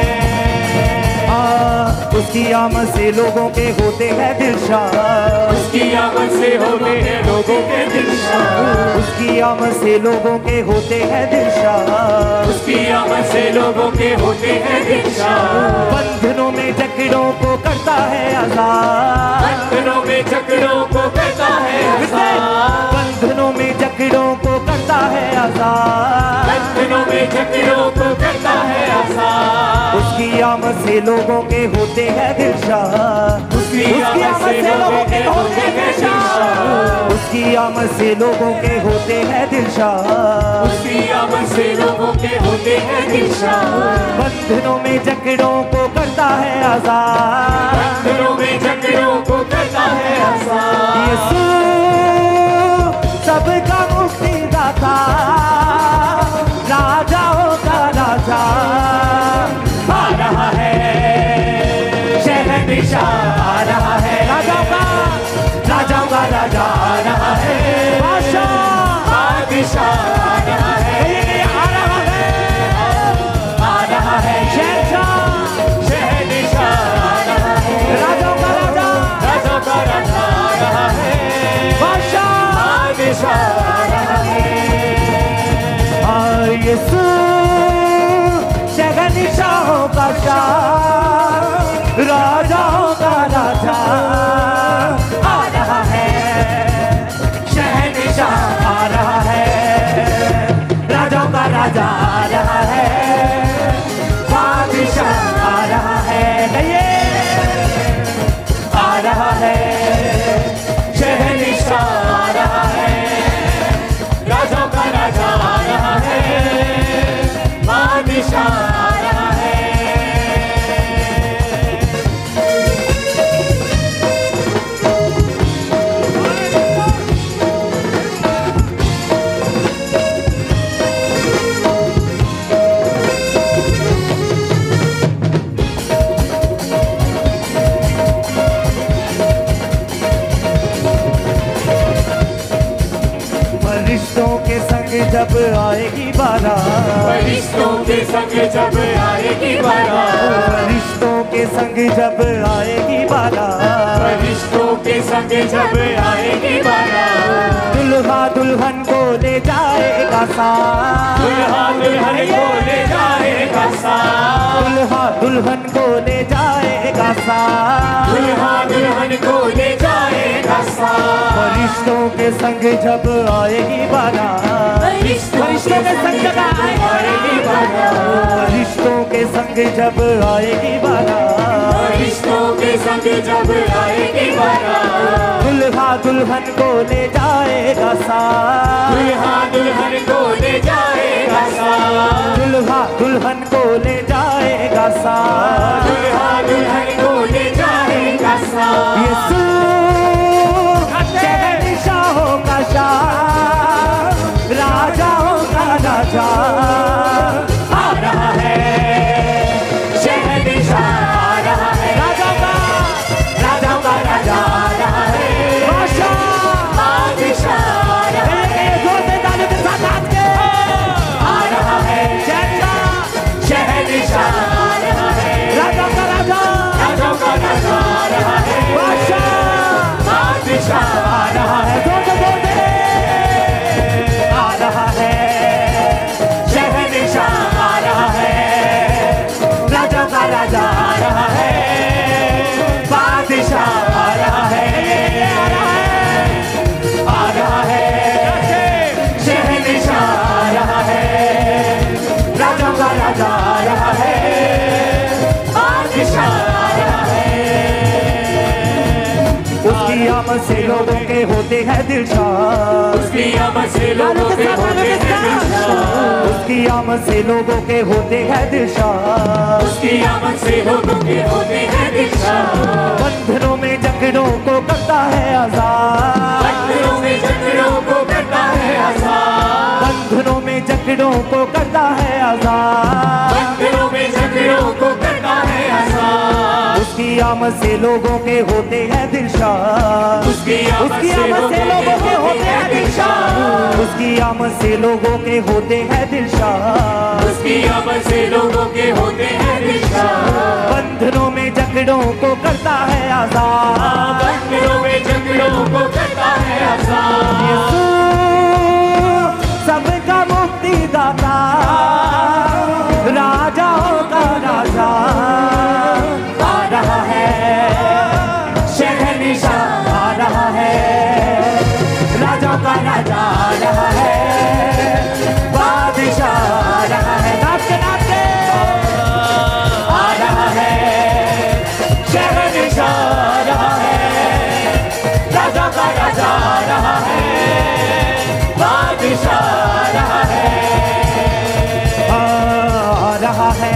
आ, उसकी आमद से लोगों के होते हैं दिलशाद, उसकी आमद से होते हैं लोगों के दिलशाद, उसकी आमद से लोगों के होते हैं दिलशाद, उसकी आमद से लोगों के होते हैं दिलशाद। बंधनों में जकड़ों को करता है आजाद, बंधनों में जकड़ों को करता है आजाद, बंधनों में जकड़ों को करता है आजाद, बंधनों में जकड़ों को करता है आजाद। उसकी आमद से लोगों के होते हैं दिलशाद, उसकी आमद से लोगों के होते हैं दिलशाद, उसकी आमद से लोगों के होते हैं दिलशाद, उसकी आमद से लोगों के होते हैं दिलशाद। बंधनों में जकड़ों को करता है आजाद, बंधनों में जकड़ों को करता है आजाद। यीशु सबका मुक्तिदाता, राजाओं का राजा आ रहा है, शहंशाह आ रहा है, राजाओं का राजाओं का राजा आ रहा है, बादशाह बादशाह आ रहा है, आ रहा है, आ रहा है, शहंशाह शहंशाह आ रहा है, राजाओं का राजा, राजा का राजा आ रहा है, बादशाह बादशाह आ रहा है। यीशु शहंशाहों का शाह, राजाओं का राजा आ रहा है, शहंशाह आ रहा है, राजाओं का राजा आ रहा है, बादशाह आ रहा है, कहिए आ रहा है, शहंशाह आ रहा है, राजा का राजा आ रहा है, बादशाह आ रहा है। संग जब आएगी बारात, फरिश्तों के संग जब आएगी बारात, फरिश्तों के संग जब आएगी बारात, दुल्हा दुल्हन को ले जाएगा साथ, दुल्हा दुल्हन को ले जाएगा साथ, दुल्हा दुल्हन को ले जाएगा साथ, दुल्हा दुल्हन को ले जाएगा साथ, फरिश्तों के संग जब आएगी बारात, फरिश्तों के संग जब आएगी बारात, फरिश्तों के संग जब आएगी बारात, फरिश्तों के संग जब आएगी बारात, दुल्हा दुल्हन को ले जाएगा साथ, दुल्हा दुल्हन को ले जाएगा साथ, दुल्हा दुल्हन को ले जाएगा साथ, दुल्हा दुल्हन को ले जाएगा साथ। यीशु शहंशाहों का शाह, राजाओं का राजा आ रहा है, शहंशाह आ रहा है, राजाओं का राजाओं का राजा आ रहा है, बादशाह बादशाह आ रहा है, जोर से तालियों के साथ नाच के आ रहा है, शहंशाह शहंशाह आ रहा है, राजाओं का राजा राजाओं का राजा आ रहा है, बादशाह बादशाह आ रहा है, जोर से बोल दे आ रहा है, शहंशाह आ रहा है, राजाओं का राजा आ रहा है, बादशाह आ रहा है, आ रहा है, शहंशाह आ रहा है, राजाओं का राजा आ रहा है, बादशाह आ रहा है। उसकी आमद से लोगों के होते हैं दिलशाद, उसकी आमद से लोगों के होते हैं दिलशाद, उसकी आमद से लोगों के होते हैं दिलशाद, उसकी आमद से लोगों के होते हैं दिलशाद, बंधनों में जकड़ों को करता है आजाद, बंधनों में जकड़ों को करता है आजाद, बंधनों में जकड़ों को करता है आजाद, बंधनों में जकड़ों को करता है आजाद, उसकी आमद से लोगों के होते हैं दिलशाद, उसकी आमद उसकी से आमद से लोगों के होते हैं दिलशाद, दिलशाद, उसकी आमद से लोगों के होते हैं दिलशाद, उसकी आमद से लोगों के होते हैं दिलशाद, बंधनों में जकड़ों को करता है आजाद, बंधनों में जकड़ों को करता है आजाद, यीशु सबका मुक्ति दाता, राजाओं का राजा आ रहा है, शहंशाह आ रहा है, राजाओं का राजा आ रहा है, बादशाह आ रहा है, नाच के नाच के आ रहा है, शहंशाह आ रहा है, राजा का राजा आ रहा है, बादशाह आ रहा है, आ रहा है,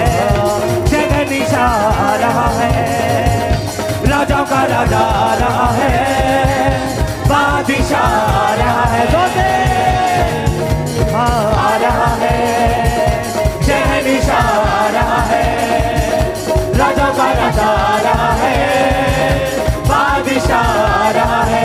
शहंशाह आ रहा है, राजाओं का राजा आ रहा है, बादशाह आ रहा है, जोर से आ रहा है, शहंशाह आ रहा है, राजा का राजा आ रहा है, बादशाह आ रहा है।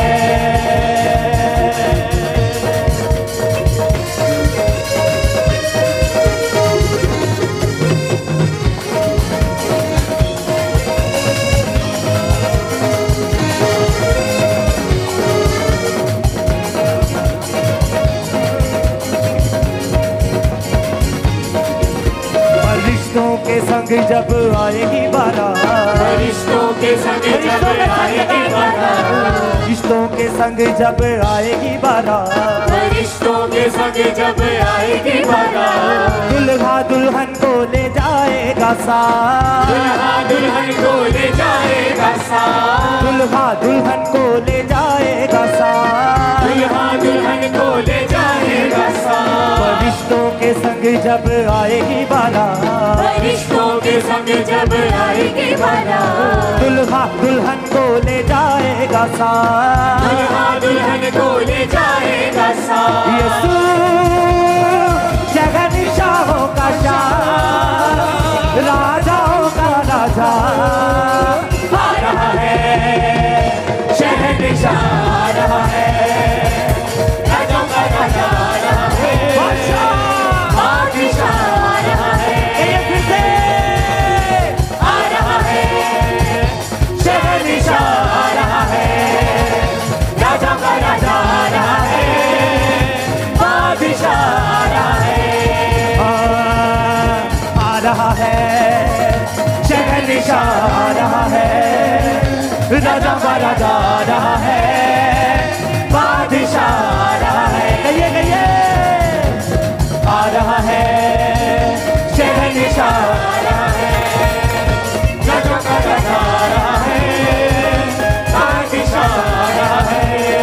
फरिश्तों के संग जब आएगी बारात, फरिश्तों के संग जब आएगी बारात, फरिश्तों के संग जब आएगी बारात, फरिश्तों के संग जब आएगी बारात, दुल्हा दुल्हन को ले जाएगा साथ, दुल्हा दुल्हन को ले जाएगा साथ, दुल्हा दुल्हन को ले जाएगा साथ, दुल्हा दुल्हन को ले जाएगा साथ, फरिश्तों के संग जब आएगी बारात, फरिश्तों के संग जब आएगी बारात, दुल्हा दुल्हन को ले जाएगा साथ, दुल्हा दुल्हन को ले जाएगा साथ, यीशु शहंशाहों का शाह, राजाओं का राजा आ रहा है, शहंशाह आ रहा है, राजाओं का राजा आ रहा है, बादशाह आ रहा है, शहंशाह आ रहा है, राजा का राजा आ रहा है, बादशाह आ रहा है, कहिए कहिए आ रहा है, शहंशाह आ रहा है, राजा का राजा आ रहा है, बादशाह आ रहा है।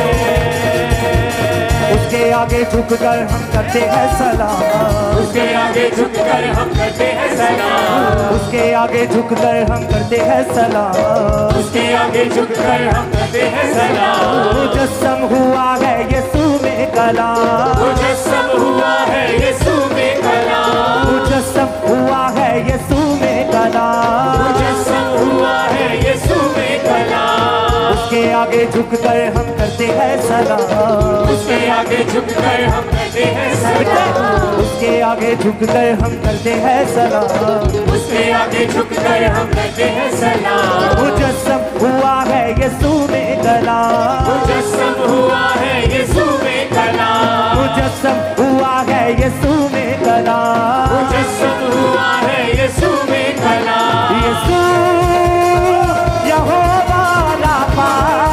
उसके आगे झुककर हम करते हैं सलाम, उसके आगे झुककर हम करते हैं सलाम, उसके आगे झुककर हम करते हैं सलाम, उसके आगे झुककर हम करते हैं सलाम। मुजस्सम हुआ है यीशु में कलाम, मुजस्सम हुआ है यीशु में कलाम, मुजस्सम हुआ है यीशु में कलाम, मुजस्सम हुआ है यीशु में कलाम। उसके आगे झुककर हम करते हैं सलाम, उसके आगे झुककर हम करते हैं सलाम, उसके आगे झुककर हम करते हैं सलाम, उसके आगे झुककर हम करते हैं सलाम। मुजस्सम हुआ है यीशु में कलाम, मुजस्सम हुआ है यीशु में कलाम, मुजस्सम हुआ है यीशु में कलाम, मुजस्सम हुआ है यीशु में कलाम। यीशु यहोवा राफा,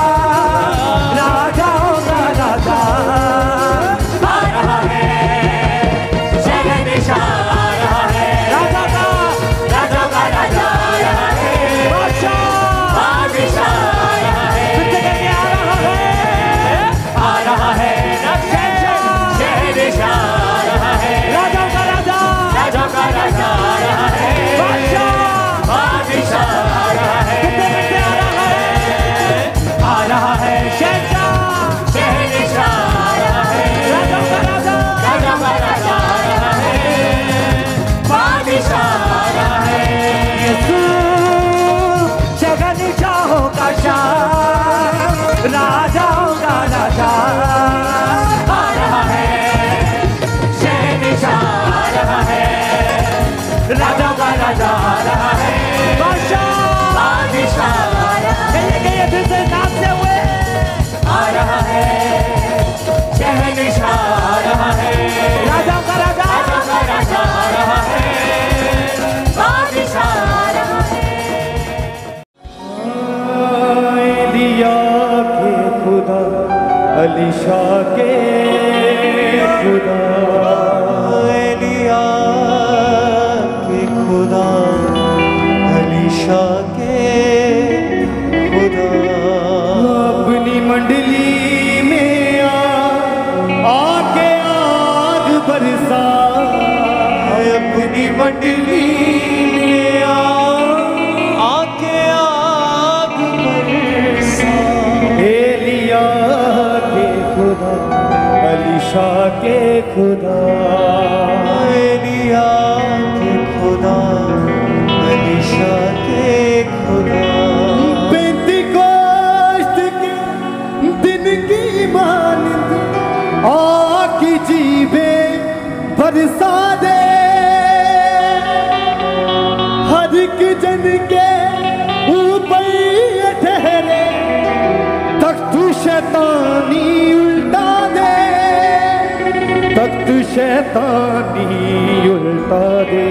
राजाओं का राजा आ रहा है, शहंशाह आ रहा है, राजा का राजा का राजा आ रहा है, बादशाह बादशाह आ रहा है, फिर से करके आ रहा है, आ रहा है, शहंशाह आ रहा है, राजा का राजा राजा का राजा आ रहा है, बादशाह बादशाह आ रहा है, फिर से करके आ रहा है, आ रहा है शहंशाह, शहंशाह आ रहा है, राजा का राजा राजा का राजा आ रहा है, बादशाह आ रहा है। यीशु शहंशाहों का शाह, राजाओं का राजा आ रहा है, शहंशाह आ रहा है, राजा का राजा आ रहा है, बादशाह बादशाह आ रहा है, कहिए कहिए फिर से नाचते हुए आ रहा है, शहंशाह आ रहा है, राजाओं का राजा राजा का राजा आ रहा है, बादशाह आ रहा है। दिया के खुदा अलीशा के खुदा, एलिया के खुदा अलीशा के खुदा, अपनी मंडली में आ आके आग बरसा, अपनी मंडली में आ आके आग बरसा, एलिया के खुदा अलीशा के खुदा, एलिया के खुदा अलीशा के खुदा, पेंतिकोस्त के दिन की मानिंद आकी जीवे बरसा दे, हर एक जन के ऊपर ये ठहरे, तख्त शैतानी उल्टा दे, तख्त शैतानी उल्टा दे।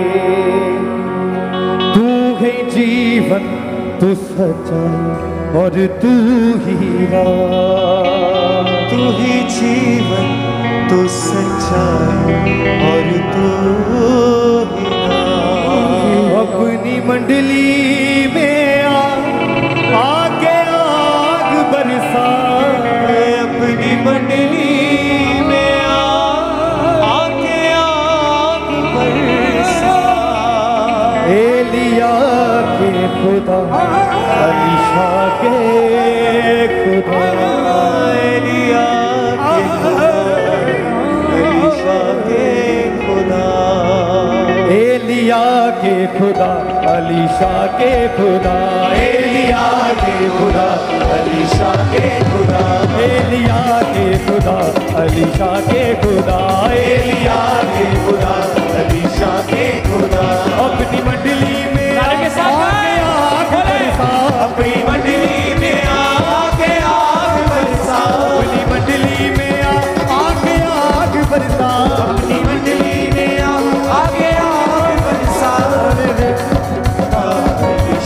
तू है जीवन, तू सच्चाई और तू ही राह, तू ही जीवन, तू सच्चाई और तू ही राह। अपनी मंडली में आ आके आग बरसा, अपनी मंडली में आ आके आग बरसा, एलिया के खुदा अलीशा के खुदा, एलिया के खुदा, अलीशा के खुदा, एलिया के खुदा अलीशा के खुदा, एलिया के खुदा अलीशा के खुदा, एलिया के खुदा अलीशा के खुदा, एलिया के खुदा अलीशा के खुदा, अपनी मंडली में आके आग बरसा, अपनी मंडली में आके आग बरसा, अपनी मंडली में आके आग बरसा, अपनी मंडली में आके आग बरसा,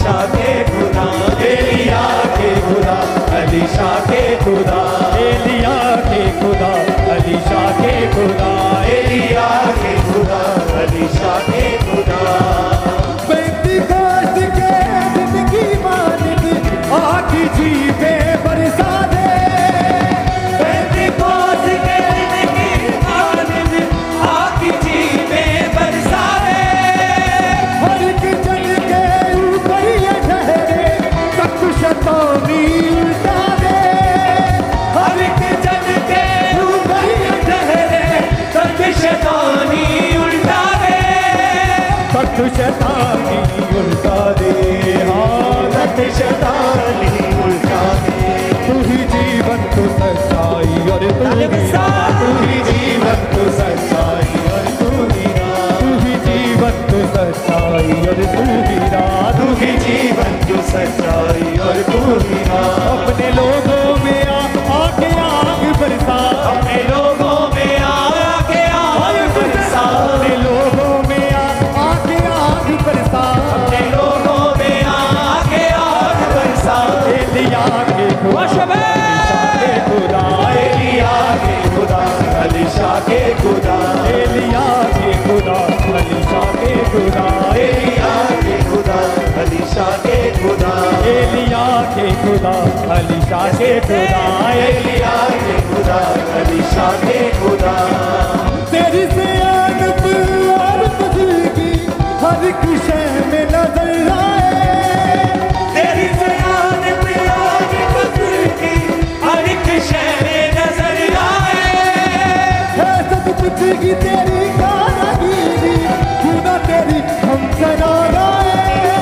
शैतानी उल्टा दे, हालत शैतानी उल्टा दे। तू ही जीवन तू सच्चाई और तू ही राह, तू ही जीवन तू सच्चाई और तू ही राह, तू ही जीवन तू सच्चाई और तू ही राह, तू ही जीवन तू सच्चाई और तू ही राह। अपने लोगों में आ आके आग बरसा, अपने लोगों में आके आग बरसा, अपने लोगों में आ आके आग बरसा, अपने लोगों में आके आग बरसा। एलिया के खुदा, एलिया के खुदा, अलीशा के खुदा, एलिया के खुदा, अलीशा के खुदा, एलिया के खुदा, अलीशा के खुदा, एलिया के खुदा, अलीशा के खुदा, एलिया के खुदा, अलीशा के खुदा। तेरी सियानत और बुजुर्गी हर एक शय में नजर आए, तेरी सियानत और बुजुर्गी हर एक शय में नजर आए। है सब कुछ की तेरी कारीगरी, क्यों ना तेरी हम सना गाए,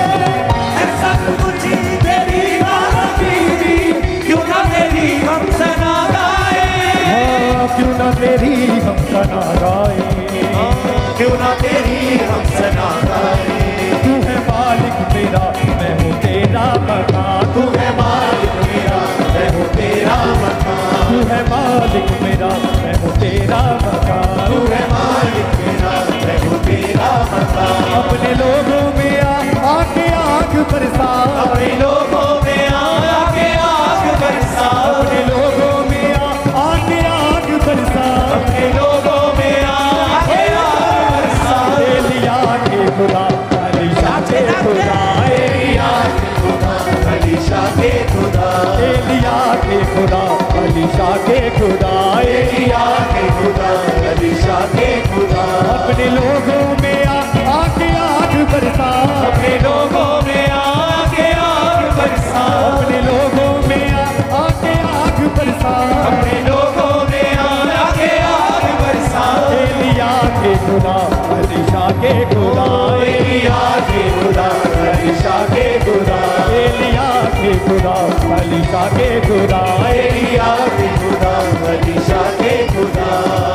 है सब कुछ तेरी कारीगरी, क्यों ना तेरी हम सना गाए, क्यों ना तेरी हम सना गाए, क्यों ना तेरी हम सना गाए। तू है मालिक मेरा, मैं हूँ तेरा मकान, तू है मालिक मेरा, मैं हूँ तेरा मकान, तू है मालिक मेरा, मैं हूँ तेरा मकान, तू है मालिक मेरा, मैं हूँ तेरा मकान। अपने लोगों में आ आके आग बरसा, अपने लोगों में आ आके आग बरसा, अपने लोगों में आ आके आग बरसा, अपने लोगों में आ आके आग बरसा। एलिया के खुदा, अलीशा के खुदा, एलिया के खुदा, अलीशा के खुदा, एलिया के खुदा, अलीशा के खुदा, एलिया के खुदा, अलीशा के खुदा। अपने लोगों में आ आके आग बरसा, अपने लोगों में आके आग बरसा, अपने लोगों में आ आके आग बरसा, अपने लोगों में आके आग बरसा। एलिया के खुदा, अलीशा के खुदा, एलिया के खुदा, अलीशा के खुदा, एलिया के खुदा, अलीशा के खुदा, एलिया के खुदा, अलीशा के खुदा।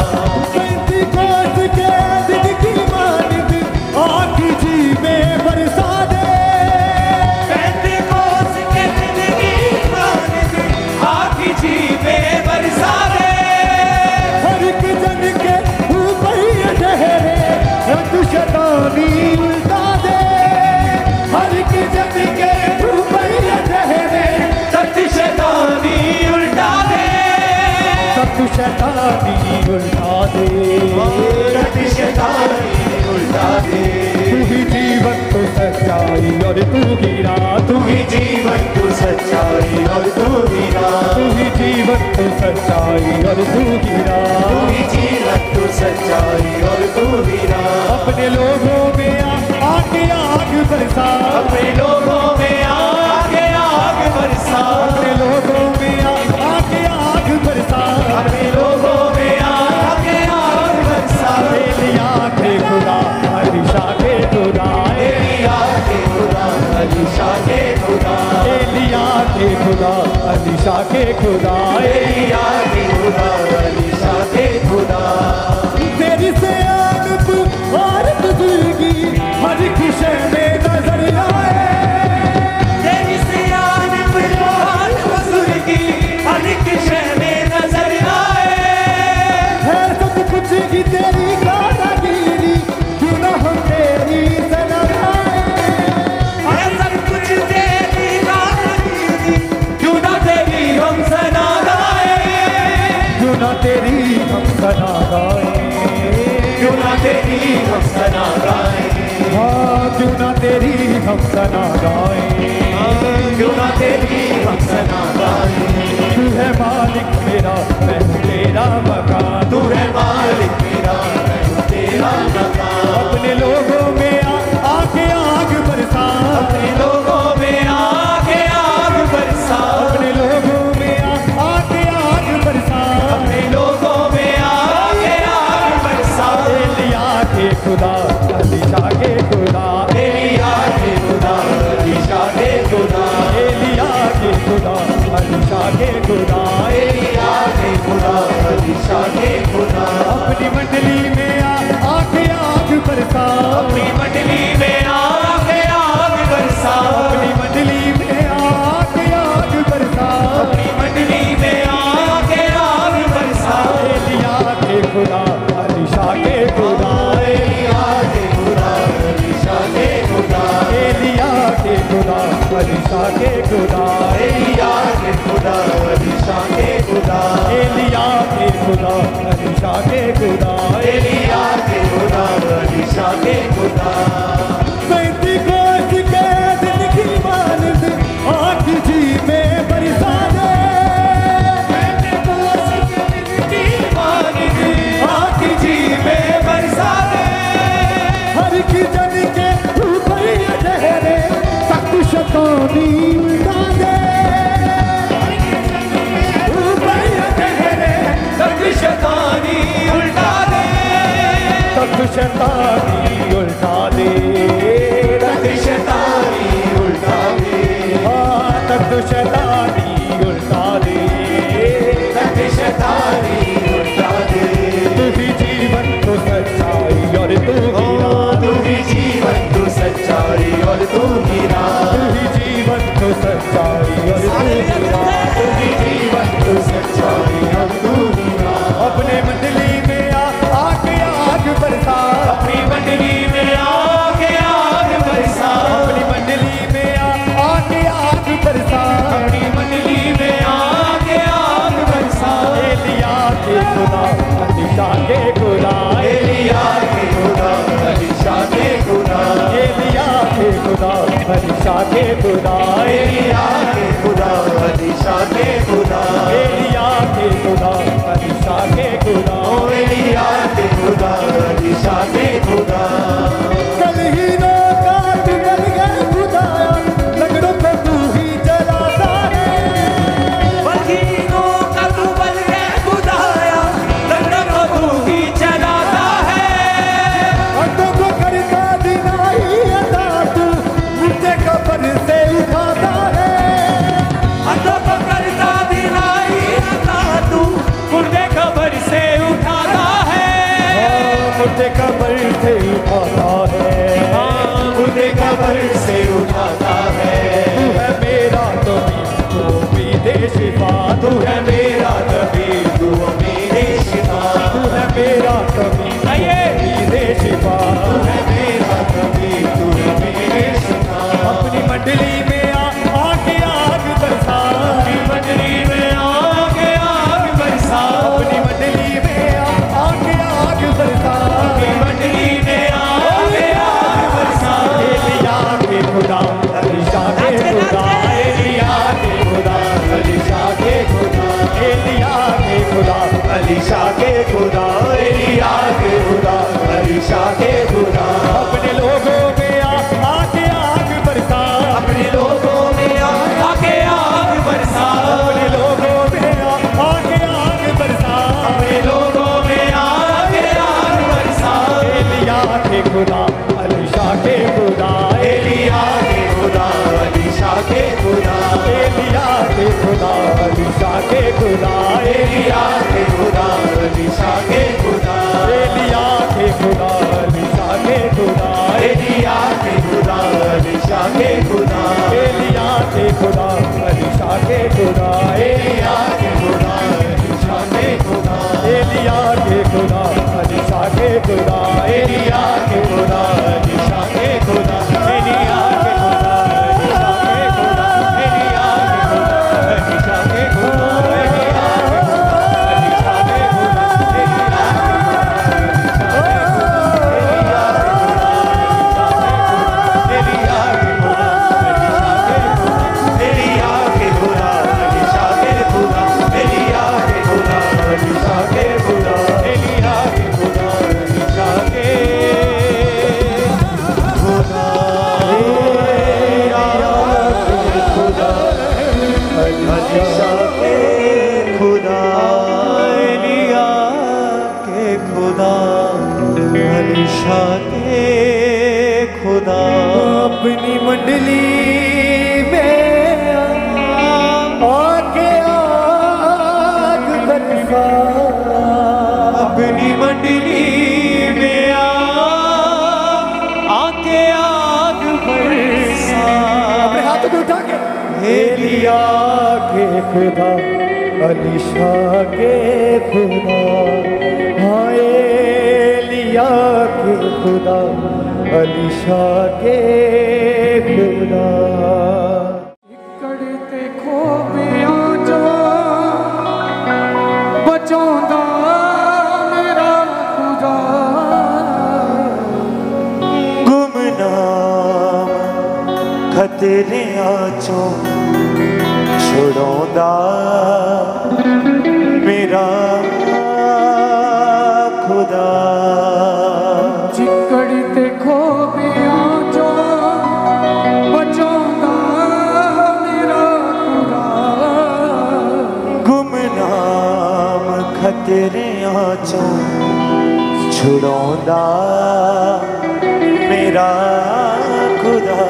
पेंतिकोस्त के दिन की मानिद आँखी जी में बरसा दे, पेंतिकोस्त के दिन की मानिद आँखी जी में बरसा दे। हर एक जन के ऊपर ये ठहरे तू शैतानी उल्टा दे, हर एक जन के ऊपर ये ठहरे तू शैतानी उल्टा दे, तू शैतानी उल्टा दे, तू शैतानी उल्टा दे। तू ही जीवन तू सच्चाई और तू ही राह, तू ही जीवन तू सच्चाई और तू ही राह, तू ही जीवन तू सच्चाई और तू ही राह, तू ही जीवन तू सच्चाई और तू ही राह। अपने लोगों में आ आके आग बरसा, अपने लोगों में आके आग बरसा, अपने लोगों में आ आके आग बरसा, अपने लोगों में आके आग बरसा। एलिया के खुदा, अलीशा के खुदा, एलिया के खुदा, अलीशा के खुदा, एलिया के खुदा, अलीशा के खुदा, एलिया के खुदा, अलीशा के खुदा। तेरी सियानत और बुजुर्गी हर एक शय में नजर आए, तेरी सियानत और बुजुर्गी हर एक शय में नजर आए। है सब कुछ की तेरी कारीगरी, क्यों ना हम तेरी सना गाए, है सब कुछ तेरी कारीगरी, क्यों ना तेरी हम सना गाए, क्यों ना तेरी हम सना गाए, क्यों ना तेरी हम सना गाए, हाँ क्यों ना तेरी हम सना गाए, क्यों ना तेरी हम सना गाए। तू है मालिक मेरा, मैं हूँ तेरा मकान, तू है मालिक मेरा, मैं हूँ तेरा मकान। अपने लोगों में आ आके आग बरसा, अपने लोगों में आके आग बरसा, अपने लोगों में आ आके आग बरसा, अपने लोगों में आके आग बरसा। एलिया के खुदा, अलीशा के खुदा, अपनी मंडली में आके आग बरसा, अपनी मंडली में आके आग बरसा, अपनी मंडली में आके आग बरसा। एलिया के खुदा अलीशा के खुदा, एलिया के खुदा अलीशा के खुदा, एलिया के खुदा अलीशा के खुदा, एलिया के खुदा अलीशा के खुदा, एलिया के खुदा अलीशा के खुदा, एलिया के खुदा अलीशा के खुदा। पेंतिकोस्त के दिन की मानद आग जी में बरसा दे, पेंतिकोस्त के दिन की मानद आग जी में बरसा दे। हर की जन के ऊपर ये ठहरे तख्त शैतानी उठा दे, ऊपर ये ठहरे तख्त शैतानी उल्टा दे, तख्त शैतानी उल्टा दे, तख्त शैतानी उल्टा दे, हाँ तख्त शैतानी उल्टा दे, तख्त शैतानी उल्टा दे। तू ही जीवन तो सच्चाई और तू ही राह, तू ही जीवन तू सच्चाई और तू ही राह, तू ही जीवन तो सच्चाई और तू ही राह, तू ही जीवन तू सच्चाई और तू ही राह। अपने मंडली में आ आके आग बरसा, अपनी मंडली में आके आग बरसा, अपनी मंडली में आ आके आग बरसा, अपनी मंडली में आके आग बरसा। एलिया के खुदा अलीशा के खुदा, एलिया के खुदा अलीशा के खुदा, एलिया के खुदा अलीशा के खुदा, एलिया के खुदा अलीशा के खुदा, एलिया के खुदा अलीशा के खुदा, ओ एलिया के खुदा अलीशा के खुदा। कल ही नो काट गल गए खुदाया, लगड़ों पे तू ही जलाता है, बलहीनों का तू बल है खुदाया, लंगड़ों को तू ही चलाता है। अंधों को करता दिनाई अदा तू मुझे कब्र से उठाता है, अंधों को करता दिलाई अता तू मुर्दे कब्र से उठाता है। मुझे कब्र से उठाता है, हाँ, मुर्दे कब्र से उठाता है। तू है मेरा तबीब तू उम्मीदे शिफा, तू है मेरा तबीब तू मेरे शिफा, तू है मेरा तबीब तू आइए। उम्मीदे शिफा, तू है मेरा तबीब तू मेरे शिफा। अपनी मंडली में आ आके आग बरसा, अपनी मंडली में आके आग बरसा, अपनी मंडली में आ आके आग बरसा, अपनी मंडली में आके आग बरसा। एलिया के खुदा अलीशा के खुदा, एलिया के खुदा अलीशा के खुदा, एलिया के खुदा अलीशा के खुदा, एलिया के खुदा अलीशा के खुदा। अपने लोगों में आ आके आग बरसा, अपने लोगों में आके आग बरसा, अपने लोगों में आ आके आग बरसा, अपने लोगों में आके आग बरसा। एलिया के खुदा अलीशा के खुदा, एलिया के खुदा अलीशा के खुदा, एलिया के खुदा अलीशा के खुदा, एलिया के खुदा अलीशा के खुदा, एलिया के खुदा अलीशा के खुदा, एलिया के खुदा अलीशा के खुदा, एलिया के खुदा अलीशा के खुदा, एलिया के खुदा अलीशा के खुदा, एलिया के खुदा अलीशा के खुदा, एलिया के खुदा अलीशा के खुदा, एलिया के खुदा अलीशा के खुदा, एलिया के खुदा अलीशा के खुदा, एलिया के खुदा अलीशा के खुदा, एलिया के खुदा एलिया के खुदा अलीशा के खुदा, एलिया के खुदा अलीशा के खुदा, एलिया के खुदा अलीशा के खुदा, अलीशा के खुदा, एलिया के खुदा, अलीशा के खुदा। अपनी मंडली में आके आग बरसा, अपनी मंडली में आ एलिया के खुदा अलीशा के खुदा, हाँ एलिया के खुदा अलीशा के खुदा। करते खोबिया जो बचांदा मेरा खुदा, गुमनाम खतरियां चों छुड़ांदा मेरा खुदा। चिकड़ते खोबिया जो बचांदा मेरा खुदा, गुमनाम खतरियां चों छुड़ांदा मेरा खुदा।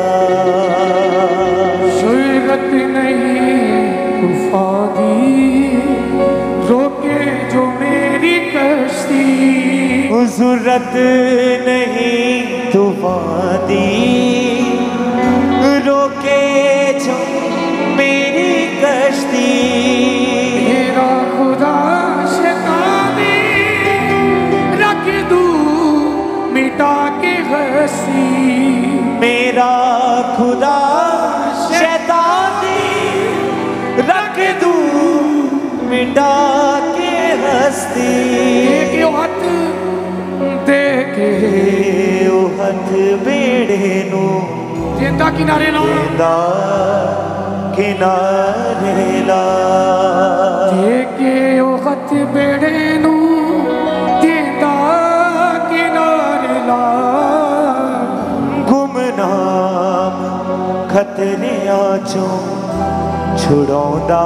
जरूरत नहीं तूफानी रोके जो मेरी कश्ती, जरूरत नहीं तूफान दी रोके जो मेरी कश्ती। मेरा खुदा शैतानी रख दूं मिटा के हंसी, मेरा खुदा शैतानी रख दूं मिटा के हस्ती। के हाथ दे के ओ हथ बेड़े नू जिंदा किनारे ला, जिंदा किनारे ला। दे के ओ हाथ बेड़े नू जिंदा किनारे ला। गुमनाम खतरियां चों छुड़ांदा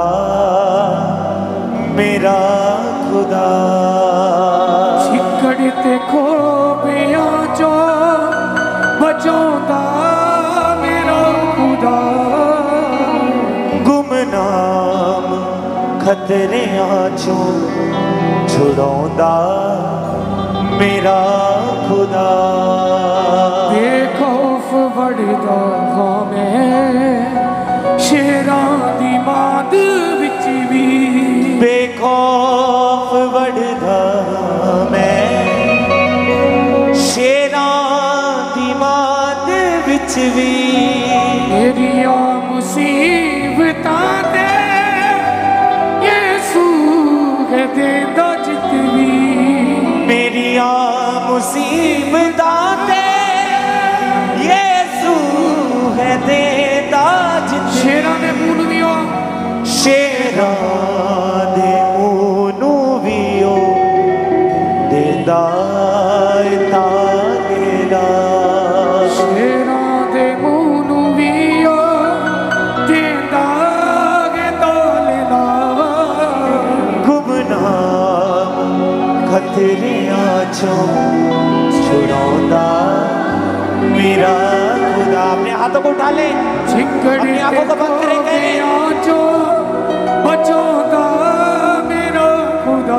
मेरा खुदा। चिकड़ते खोबिया जो बचांदा मेरा खुदा, गुमनाम खतरियां चों छुड़ांदा मेरा खुदा। बेखौफ बढ़दा हाँ मैं शेरां दी माद विच भी, बेखौफ बढ़दा मैं शेरां दी माद विच भी। मेरिया मुसीबतां ते यीशु है देंदा जित भी, मेरिया मुसीबतां ते यीशु है देंदा जित। शेरां दे मूल वियो शेरां दे मूनू वियो देंदा तागेरा। शेरां दे मूनू वियो देंदा गे तालेला। गुमनाम खतरियां चों छुड़ांदा मेरा खुदा। अपने हाथों को उठा ले, अपनी आंखों को बंद करेंगे। जो बचांदा मेरा खुदा,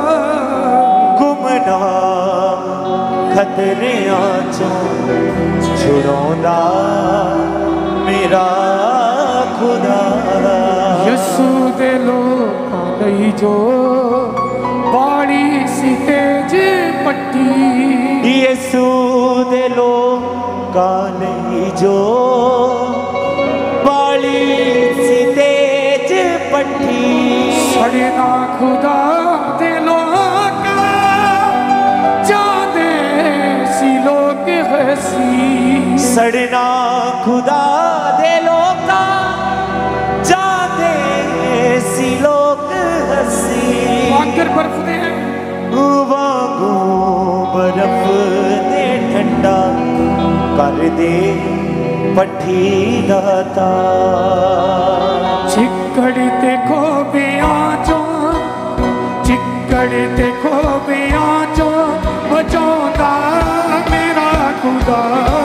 गुमनाम खतरियां चों छुड़ांदा मेरा खुदा। यसू दे लोकां लई जो बाड़ी सी तेज पट्टी, यीशु दे लोकां लई जो बाली सी तेज पट्टी। सड़ना खुदा दे लोका जादे सी लोग हसी, सड़ना खुदा दे लोका जादे सी लोग हसी। वांगर बर्फ दे वांगू बर्फ दे ठंडा कर दे पट्टी दाता। चिकड़ते खोबिया चो चिकड़ते खोबिया चो बचांदा मेरा खुदा।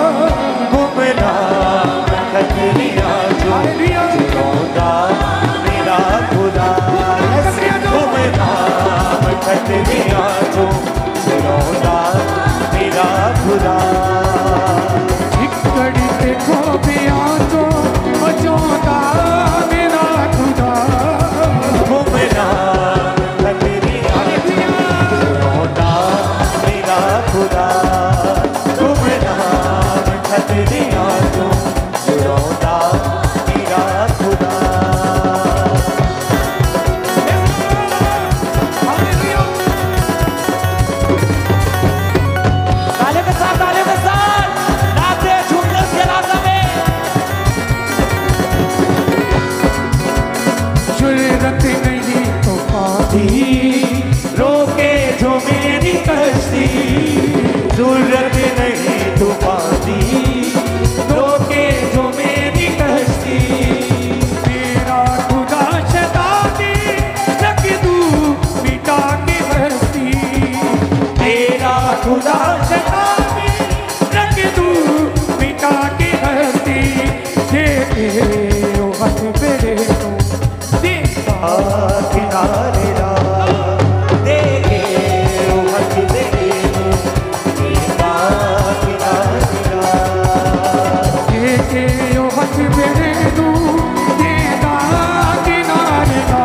गुमनाम खतरियां चों छुड़ांदा मेरा खुदा। गुमनाम खतरियां चों छुड़ांदा मेरा खुदा। चिकड़ते खोबिया चो बचांदा के ओ हथ मेरे तो देखा किनारे दा देखे ओ हथ मेरे तो देखा किनारे दा देखे ओ हथ मेरे तो देखा किनारे दा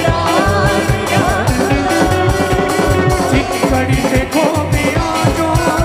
देखो मैं आ जाऊं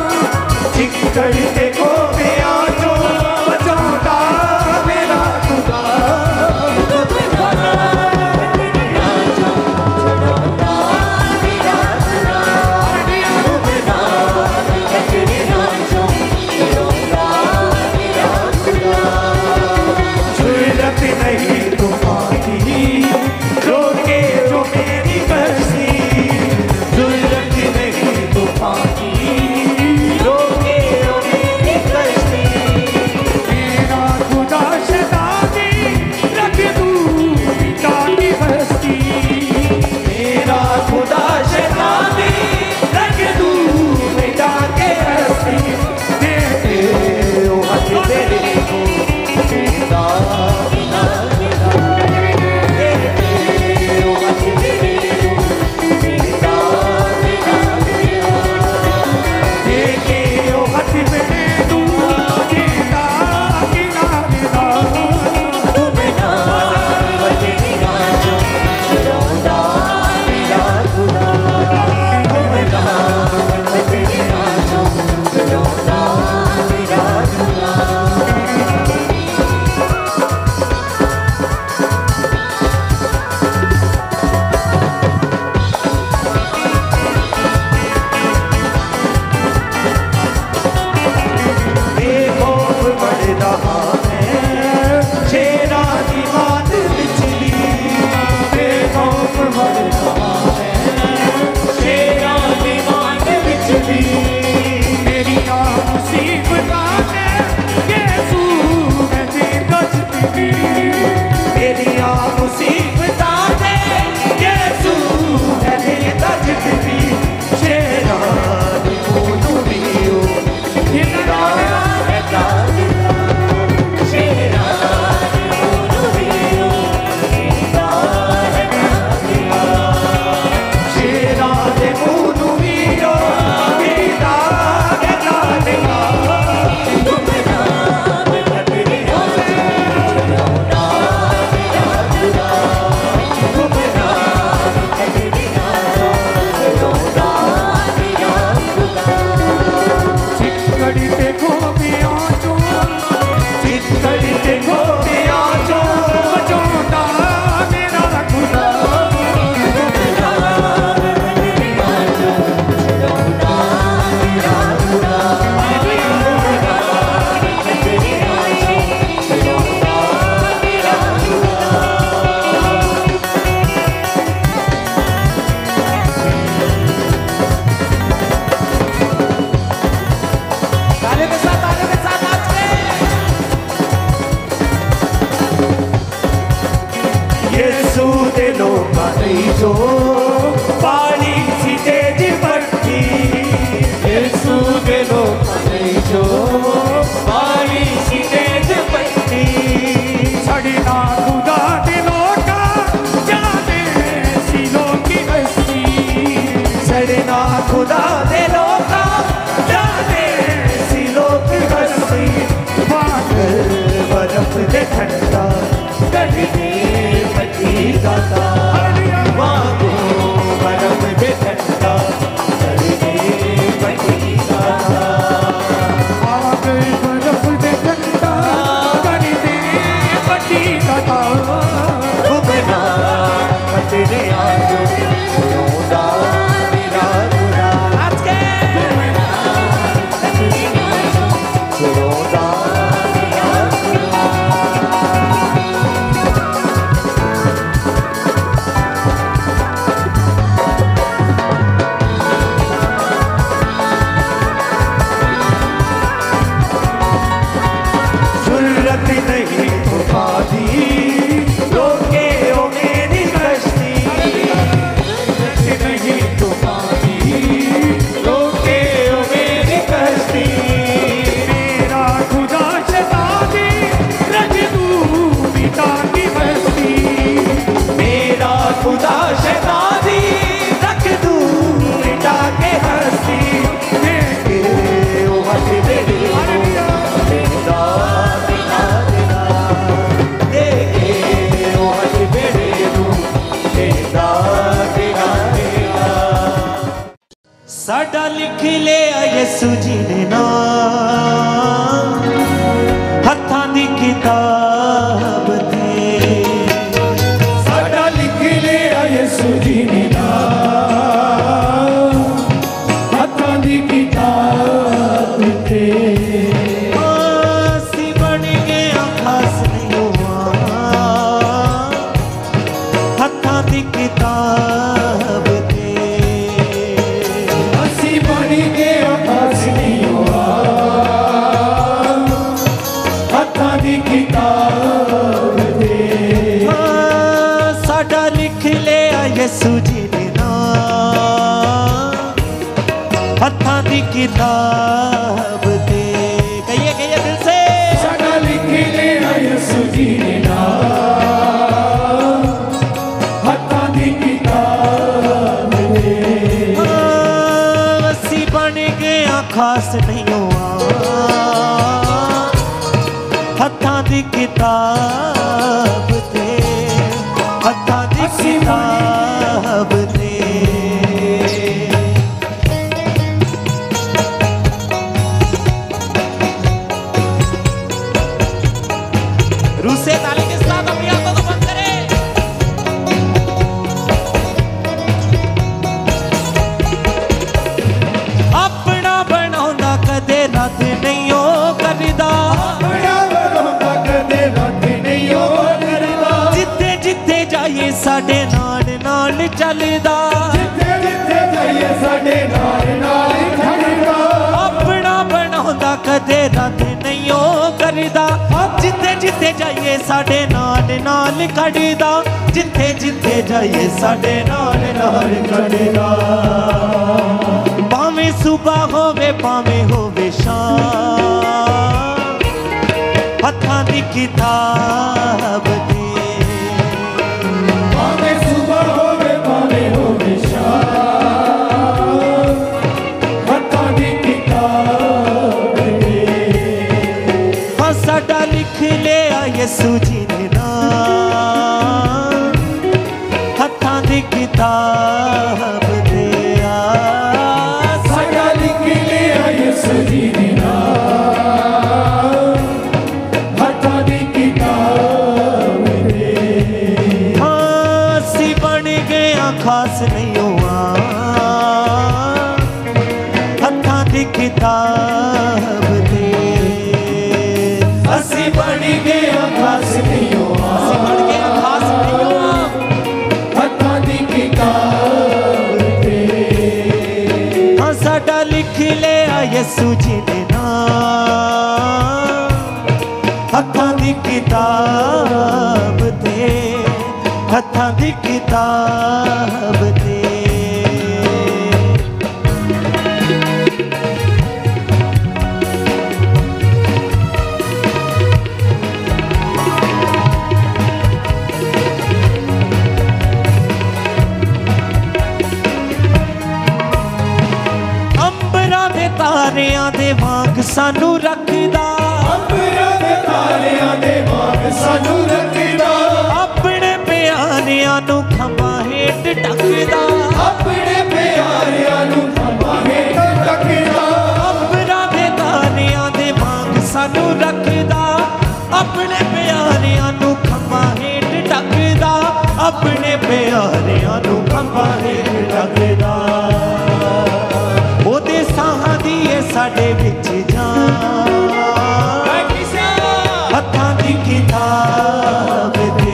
नहीं जो पाली सी तेज पट्टी यीशु दे लोका नहीं जो पाली सी तेज पट्टी साड़ी ना खुदा दे लोका जाने सीलों की बस्ती सड़ना खुदा दे लोका जाने सीलों की बस्ती पागल बर्फ दे ठंडा कटने पट्टी गाता मांगो बर्फ दे ठंडा कटने पट्टी गाता पागल बर्फ दे ठंडा करने पट्टी गाता घूमना कटने आजो रोदा मेरा बुरा आज के रोदा नहीं तो पादी रोके ओ मेरी कश्ती नहीं तो पादी रोके ओ मेरी कश्ती मेरा खुदा शतादी रज तू पिता की बस्ती मेरा खुदा शतादी रख दू पिता के हस्ती के ओ हट मेरे मेरा साडा लिख लिया यसू जी ने नाम हत्थां दी किताब ते साडा लिख लिया यसू जी ने नाम हत्थां दी किताब ते असी बन गए खास नहीं हुआ हत्थां दी किताब यसू जी ने नाम हत्थां दी किताब ते कहिए कहिए दिल से साडा लिख लिया यसू जी ने नाम हत्थां दी किताब ते असी बन गया खास नहीं हुआ हत्थां दी किताब ते हत्थां दी किताब ते रूसे ताली के साथ अपनी आंखों को बंद करें अपना बनाउंदा कदे रद नहीं हो करदा अपना बनाउंदा कदे रद नहीं हो करदा जिथे जिथे जाइए साडे नाल नाल चलदा जिथे जिथे जाइए साडे नाल नाल चलदा अपना बनाउंदा कदे रद नहीं हो करदा जिथे जिथे जाइए साडे नाल नाल कढदा जिथे जिथे जाइए साडे नाल नाल कढदा भावें सुबह होवे भावें होवे शाम हत्थां दी किताब ते भावें सुबह होवे भावें होवे शाम हत्थां दी किताब ते हाँ साडा लिख लिया यसू जी ने नाम हत्थां दी किताब ते साडा लिख लिया यसू जी ने नाम हत्थां दी किताब ते हाँ असी बन गया खास नहीं हुआ हत्थां दी किताब ते असी बन गया खास नहीं हुआ असी बन गया खास नहीं हुआ हत्थां दी किताब ते हाँ साडा लिख लिया यसू जी ने नाम हत्थां दी किताब ते हत्थां दी किताब किताब दे। अंबरां दे तारियां दे वांग सानू रखदा, अंबरां दे तारियां दे वांग सानू रखदा, अपने प्यारियां नू खंभा हेठ ढकदा, अपने प्यारियां नू खंभा हेठ ढकदा। अंबरां दे तारियां दे वांग सानू रखदा, अपने प्यारियां नू खंभा हेठ ढकदा, अपने प्यारियां नू खंभा हेठ ढकदा। ओदे साहां दी ऐ साडे विच जान, हत्थां दी किताब दे।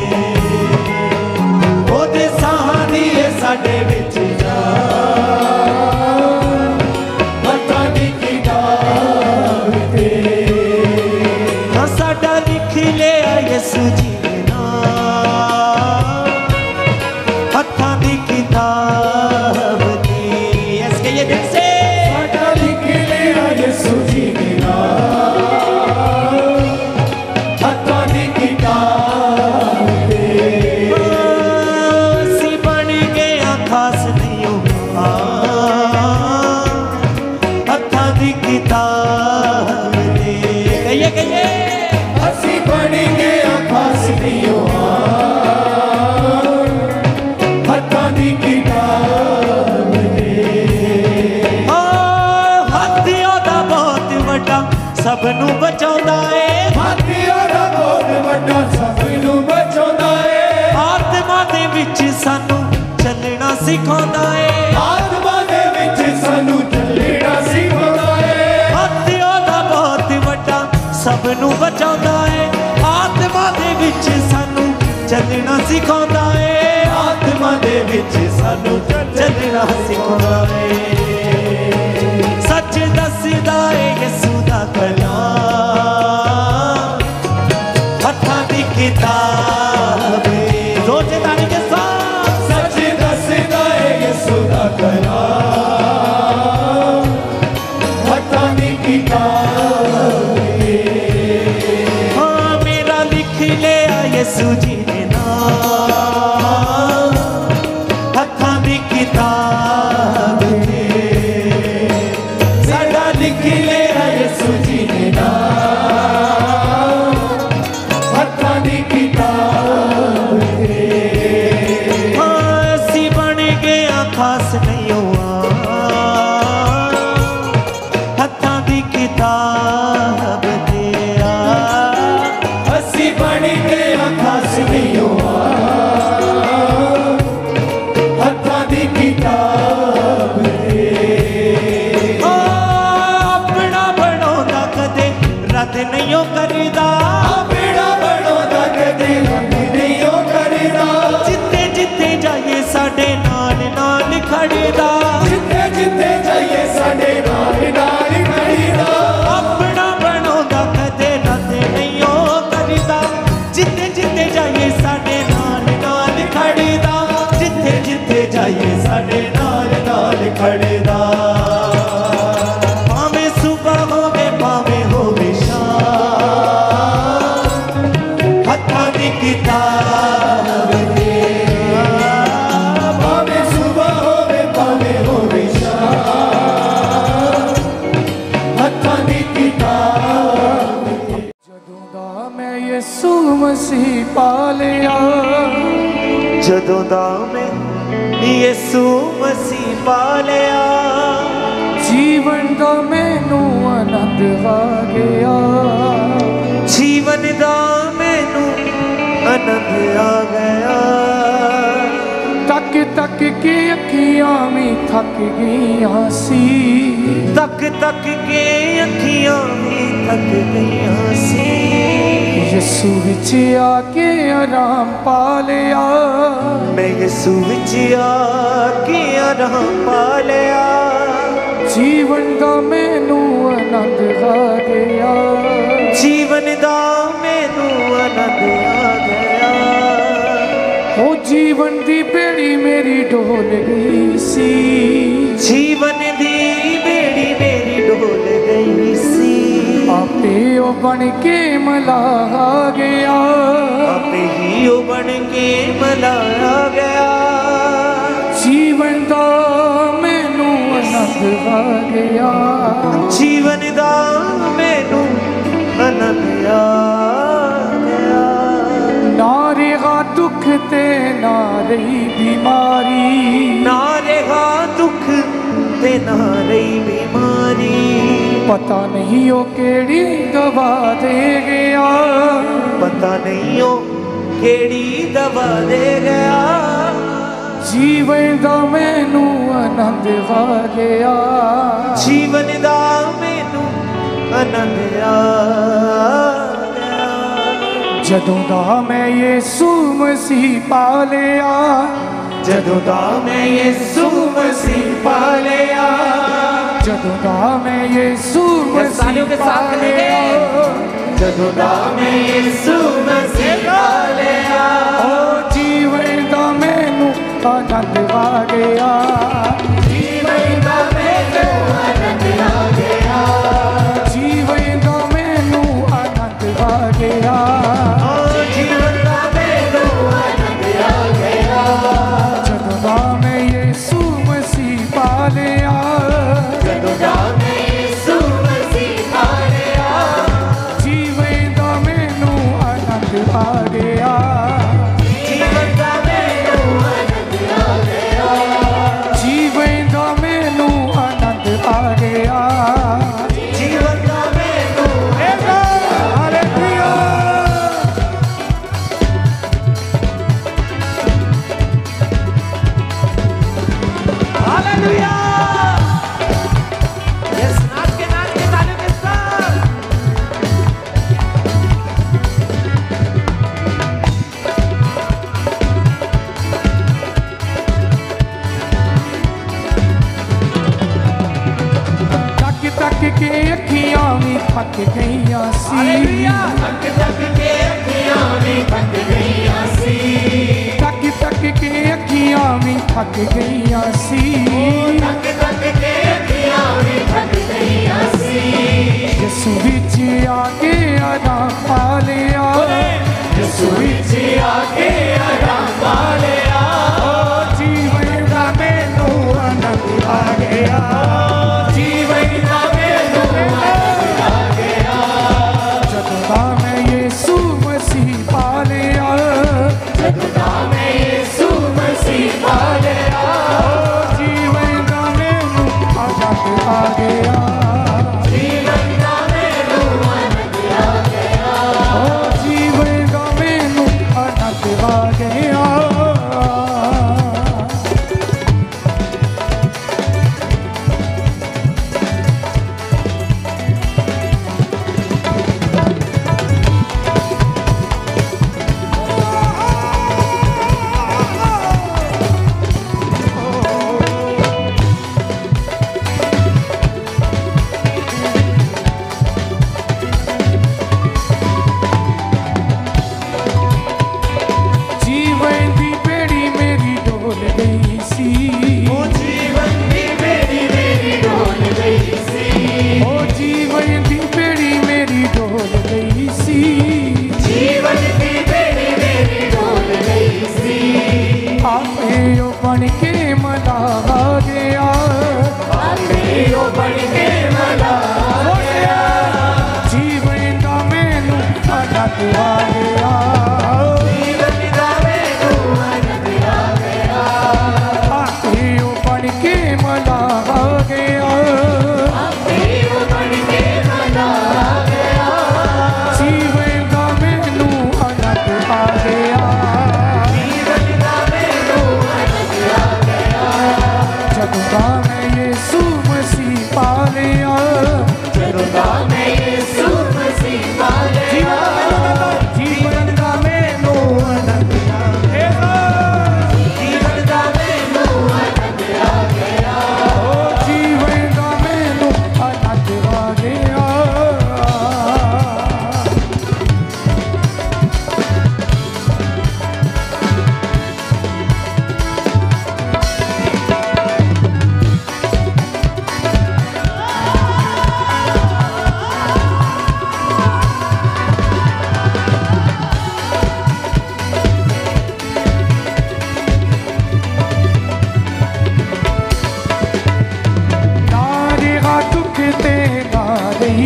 ओदे साहां दी ऐ साडे विच जान, हत्थां दी किताब दे। साडा लिख लिया यसू जी ने नाम, हत्थां दी किताब दे। इसके ये दिल से साडा लिख लिया यसू जी ने नाम, हत्थां दी किताब दे। असी बन गया खास नहीं हो, हत्थां दी किताब दे। कहिए कहिए असी बन गया खास नहीं हो, हत्थां दी किताब दे। हत्थ ओदा बहुत वड्डा सबनू बचाउंदा है, हत्थ ओदा बहुत वड्डा सबनू बचाउंदा है। आत्मा दे विच सानू चलना सिखाउंदा है, आत्मा दे विच सानू चलना सिखाउंदा है। हत्थ ओदा बहुत वड्डा सबनू बचाउंदा है, आत्मा दे विच सानू चलना सिखाउंदा है, आत्मा दे विच सानू चलना सिखाउंदा है। सच दसदा है यसू दा कलाम, हत्थां दी किताब जोर से ताली के साथ। सच दसदा है यसू दा कलाम, हत्थां दी किताब दे। हाँ मेरा लिख लिया यसू जी ने नाम, हत्थां दी किताब दे। साडा लिख लिया यसू जी ने नाम, हत्थां दी किताब दे। हाँ असी बन गया खास नहीं हुआ, हत्थां दी किताब दे। असी बन गया खास नहीं हुआ, हत्थां दी किताब दे। अपना बनौंदा कदे रद नहीं ओ करदा, अपना बनौंदा कदे रद नहीं ओ करदा, जिथे जिथे जाइए साडे नाल नाल खड़दा, जिथे जिथे जाइए साडे नाल नाल खड़दा। अपना बनौंदा कदे रद नहीं ओ करदा, जिथे जिथे जाइए साडे नाल नाल खड़दा, जिथे जिथे जाइए साडे नाल नाल खड़दा। भावें सुबह होवे भावें होवे शाम, हत्थां दी किताब दे। भावें सुबह होवे भावें होवे शाम, हत्थां दी किताब दे। ਜਦੋਂ ਦਾ ਮੈਂ ਯਿਸੂ ਮਸੀਹ ਪਾ ਲਿਆ, ਜਦੋਂ ਦਾ ਮੈਂ ਯਿਸੂ ਮਸੀਹ ਪਾ ਲਿਆ, ਜੀਵਨ ਦਾ ਮੈਨੂੰ ਆਨੰਦ ਆ ਗਿਆ। ਜੀਵਨ ਦਾ ਮੈਨੂੰ ਆਨੰਦ ਆ ਗਿਆ। ਤੱਕ ਤੱਕ ਕੇ ਅੱਖੀਆਂ ਵੀ ਥੱਕ ਗਈਆਂ ਸੀ, ਤੱਕ ਤੱਕ ਕੇ ਅੱਖੀਆਂ ਵੀ ਥੱਕ ਗਈਆਂ ਸੀ। ਯਿਸੂ ਵਿੱਚ ਆ ਕੇ ਆਰਾਮ ਪਾ ਲਿਆ, ਮੈਂ ਯਿਸੂ ਵਿੱਚ ਆ ਕੇ ਆਰਾਮ ਪਾ ਲਿਆ। ਜੀਵਨ ਦਾ ਮੈਨੂੰ ਆਨੰਦ ਆ ਗਿਆ। ਜੀਵਨ ਦਾ ਮੈਨੂੰ ਆਨੰਦ ਆ ਗਿਆ। ओ जीवन दी बेड़ी मेरी डोल गई सी, जीवन दी बेड़ी मेरी डोल गई सी, आपे ओ बन के मला गया, आपे ही ओ बन के मलाया गया, जीवन दा मैनू आनंद आ गया, जीवन दा मैनू आनंद आ गया, ना रेहा दुख ते ना रही बीमारी, ना रेहा दुख ते ना रही बीमारी, पता नहीं ओ केड़ी दवा दे गया, पता नहीं ओ केड़ी दवा दे गया, जीवन दा मैनू आनंद आ गया, जीवन दा मैनू आनंद आ गया, जदों दा मैं यीशु मसीह पा लिया, जदों दा मैं यीशु मसीह पा लिया, जदों दा मैं यीशु तालियों मसीह के पा साथ लिया, जदों दा मैं यीशु मसीह पा लिया, ओ जीवन दा मैनू आनंद आ गया, जीवन दा मैनू आनंद आ गया, जीवन दा मैनू आनंद आ गया, ओ जीवन दा मैनू आनंद आ गया, जदों दा मैं यीशु मसीह पा लिया, जदों दा मैं यीशु मसीह पा लिया, जीवन दा मैनू आनंद आ गया, जीवन दा मैनू आनंद आ गया, जीवन दा मैनू आनंद आ गया, जीवन दा मैनू हालेलुया। हालेलुया, यस नाच के नाच के तालियों के साथ, तक तक के अखियां भी थक गईयां सी, तक तक के अखियां भी थक गईयां सी, तक तक के अखियां भी थक गईयां सी, तक तक के अखियां भी थक गईयां सी, यसू विच आके आराम पा लिया, यीशु विच आके आराम पा लिया, ओ जीवन दा मैनू आनंद आ गया, जीवन दा मैनू आनंद आ गया, जदों दा मैं यीशु मसीह पा लिया, जदों दा मैं यीशु मसीह पा लिया, ओ जीवन दा मैनू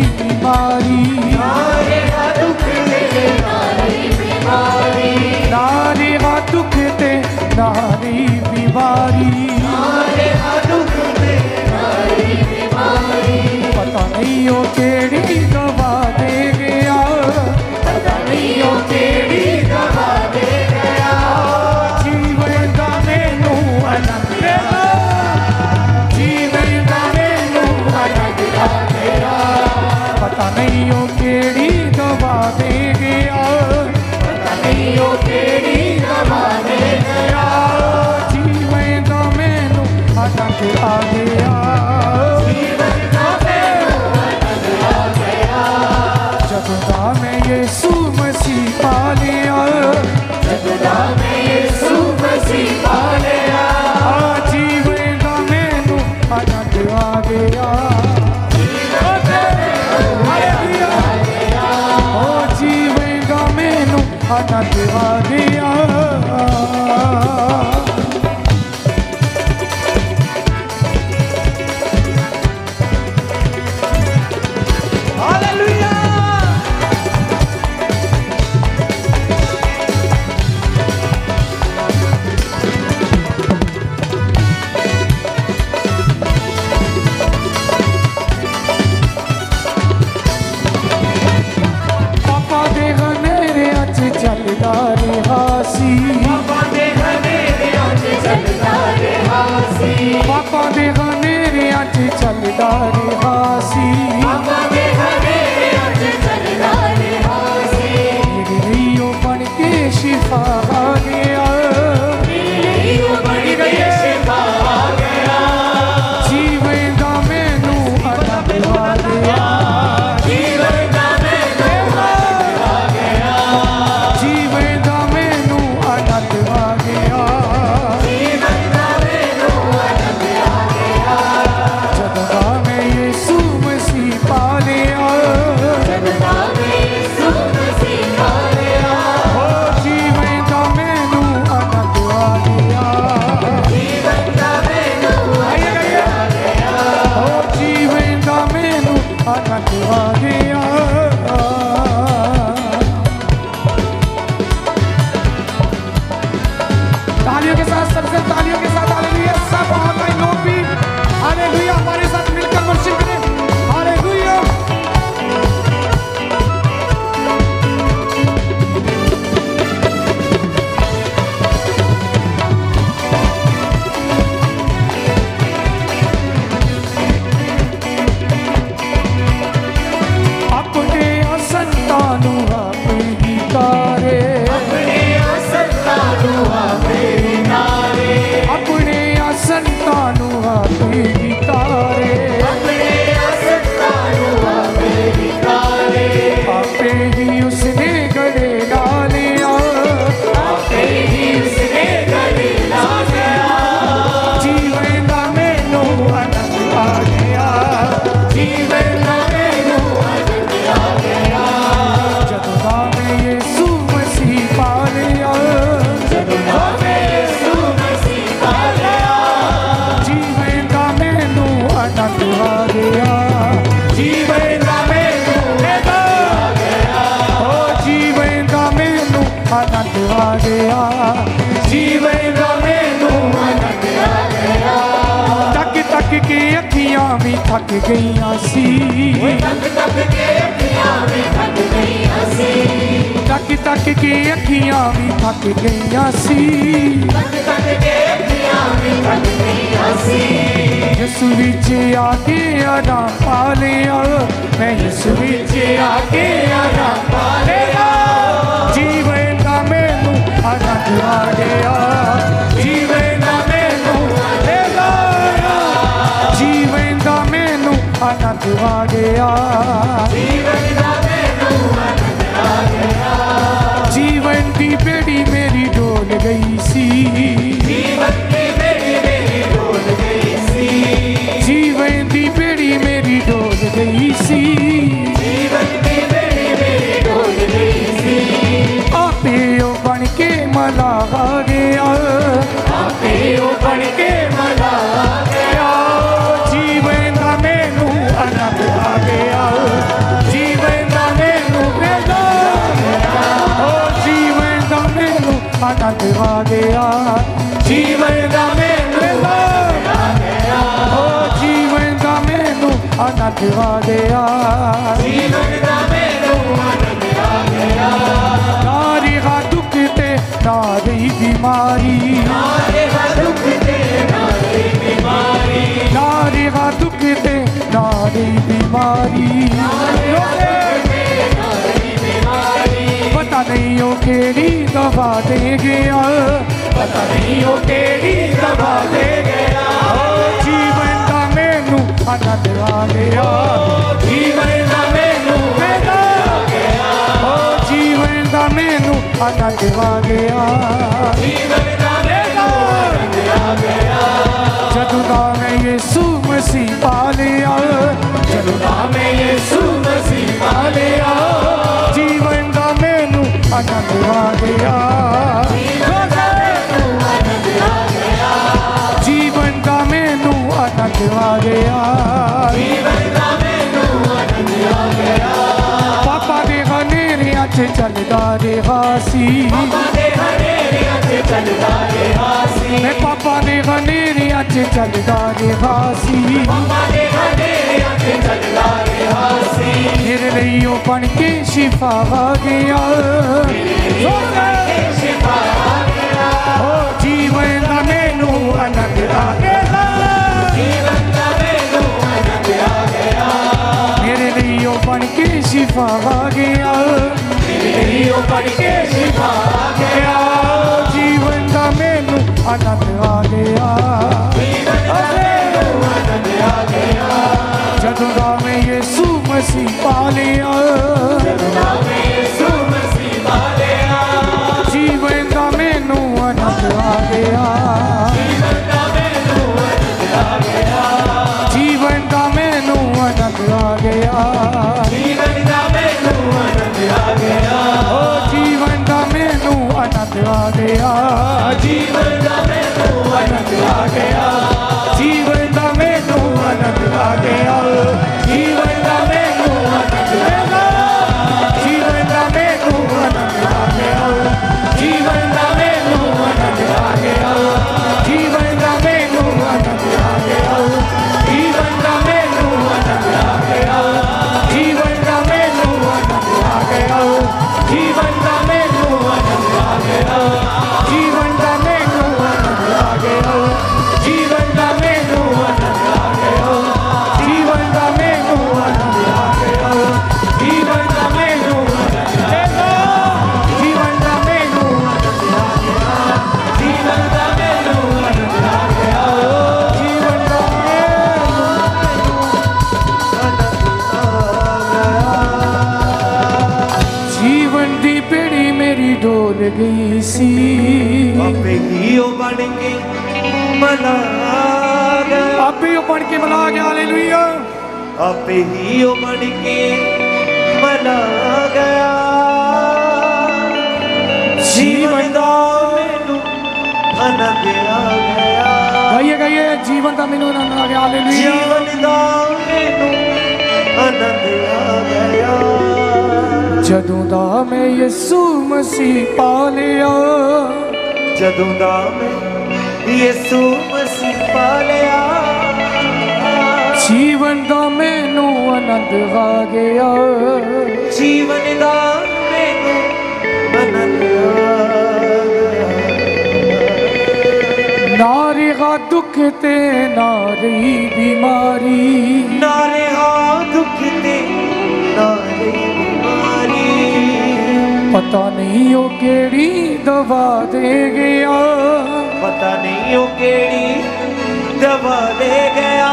बीमारी नारे गा दुख ते नारी बीमारी पता नहीं हो केड़ी दवा दे गया पता नहीं हो केड़ी दवा दे गया जीवन दा मैनू आनंद आ जीवन दा मैनू आनंद आ गया पता नहीं हो केड़ी दवा दे गया पता नहीं हो केड़ी दवा दे गया जीवन दा मैनू आनंद आ गया जगदा मैं यीशु मसीह पा लिया जगदा मैं यीशु मसीह पा लिया जीवन दा मैनू आनंद आ गया ओ जीवन दा मैनू आनंद आ गया चलदा रहासी पापा दे हनेरे अज चलदा रहासी पापा दे हनेरे अज चलदा रहासी पापा दे हनेरे अज चलदा रहासी लीओ बन के शिफा आ गया लीओ बन के शिफा आ गया जीवन दा मैनू आनंद आ गया जीवन दा मैनू आनंद आ गया जीवन दा मैनू आनंद आ गया जीवन दा मैनू आनंद आ गया जगदा मैं यीशु मसीह पा लिया जगदा मैं यीशु मसीह पा लिया ओ जीवन दा मैनू आनंद आ गया जीवन दा मैनू आनंद आ गया ओ जीवन दा मैनू आनंद आ गया तालियों के साथ सबसे तालियों के साथ हालेलुया सब ऑनलाइन लोग भी हालेलुया हमारे साथ मिलकर वर्शिप करें हालेलुया अपने संतानों आपे ही तारे अपने संतानों आपे ही तारे अपने संतानों आपे ही तारे अपने संतानों आपे ही तारे आपे ही उसने गले डालिया आपे ही उसने गले डालिया जीवन दा मैनू आनंद आ गया जीवन दा मैनू आनंद आ गया जगदा मैं यीशु मसीह पा लिया जगदा मैं यीशु मसीह पा लिया जीवन दा मैनू आनंद आ गया जीवन दा मैनू आनंद आ गया ओ जीवन दा मैनू आनंद आ गया जीवन दा मैनू आनंद आ गया तक तक के अखियां भी थक गईयां सी तक तक के अखियां भी थक गईयां सी तक तक के अखियां भी थक गईयां सी तक तक के अखियां भी थक गईयां सी यीशु विच आके आराम पा लिया मैं यीशु विच आके आराम पा लिया जीवन दा मैनू आनंद आ गया जीवन दा मैनू आनंद आ गया जीवन दा मैनू आनंद आ गया जीवन दा मैनू आनंद आ गया जीवन दी बेड़ी मेरी डोल गई सी जीवन दी बेड़ी मेरी डोल गई सी जीवन दी बेड़ी मेरी डोल गई सी जीवन दी बेड़ी मेरी डोल गई सी आपे ओ बन के मला आ गया आपे ओ बन के मला आ गया जीवन दा मैनू आनंद आ गया आनंद आ गया जीवन दा मैनू आनंद आ गया ना रहा दुख ते ना रही बीमारी ना रहा दुख ते ना रही बीमारी ना रहा दुख ते ना रही बीमारी पता नहीं हो केड़ी दवा दे गया पता नहीं हो केड़ी दवा दे गया जीवन का मैनू आनंद आ गया जीवन दा मैनू आनंद आ गया जीवन का मैनू आनंद आ गया जीवन दा मैनू आनंद आ गया जदों दा मैं यीशु मसीह पा लिया जदों दा मैं यीशु मसीह पा लिया जीवन का मैनू आनंद आ गया जीवन का मैनू आनंद आ गया जीवन दा मैनू आनंद आ गया पापा दे हनेरियां च चलदा रहा सी पापा दे हनेरियां च चलदा रहा सी मैं पापा दे हनेरियां च चलदा रहा सी पापा दे हनेरियां च चलदा रहा सी मेरे लिए ओ बन के शिफा आ गया शिफा आ गया ओ जीवन का मैनू आनंद आ गया जीवन दा मैनू आनंद आ गया मेरे लिए ओ बन के शिफा आ गया मेरे लिए पढ़ के शिफा आ गया जीवन का मैनू आनंद आ गया जीवन दा मैनू आनंद आ गया जदों दा मैं यीशु मसीह पा लिया जदों दा मैं यीशु मसीह पा लिया जीवन का मैनू आनंद आ गया जीवन दा मैनू आनंद आ गया जीवन का मैनू आनंद आ गया जीवन दा मैनू आनंद आ गया ओ जीवन का मैनू आनंद आ गया जीवन दा मैनू आनंद आ गया जीवन का मैनू आनंद आ गया जीवन का मैनू आनंद आ गया जीवन का मैनू आनंद आ गया जीवन का मैनू आनंद आ गया जीवन का मैनू आनंद आ गया जीवन का मैनू आनंद आ गया जीवन का मैनू आनंद आ गया जीवन का मैनू आनंद आ गया जीवन का मैनू आनंद आ गया जीवन का मैनू आनंद आ गया जीवन का मैनू आनंद आ गया जीवन का मैनू आनंद आ गया जीवन का मैनू आनंद आ गया जीवन दा मैनू आनंद आ गया जीवन का जीवन दी बेड़ी मेरी डोल गई सी आपे ही ओ बन के मना गया आपे ओ बन के मना गया हालेलुया आपे ही ओ बन के मना गया जीवन दा मैनू आनंद आ गया गाइए गाइए जीवन का मैनू आनंद आ गया हालेलुया जीवन दा मैनू आनंद आ गया जदों दा मैं यीशु मसीह पा लिया जदों दा मैं यीशु मसीह पा लिया जीवन का मैनू आनंद आ गया जीवन दा मैनू आनंद आ गया ना रहा दुख ते ना रही बीमारी ना रहा दुख ते ना रही बीमारी पता नहीं हो केड़ी दवा दे गया पता नहीं वो केड़ी दवा दे गया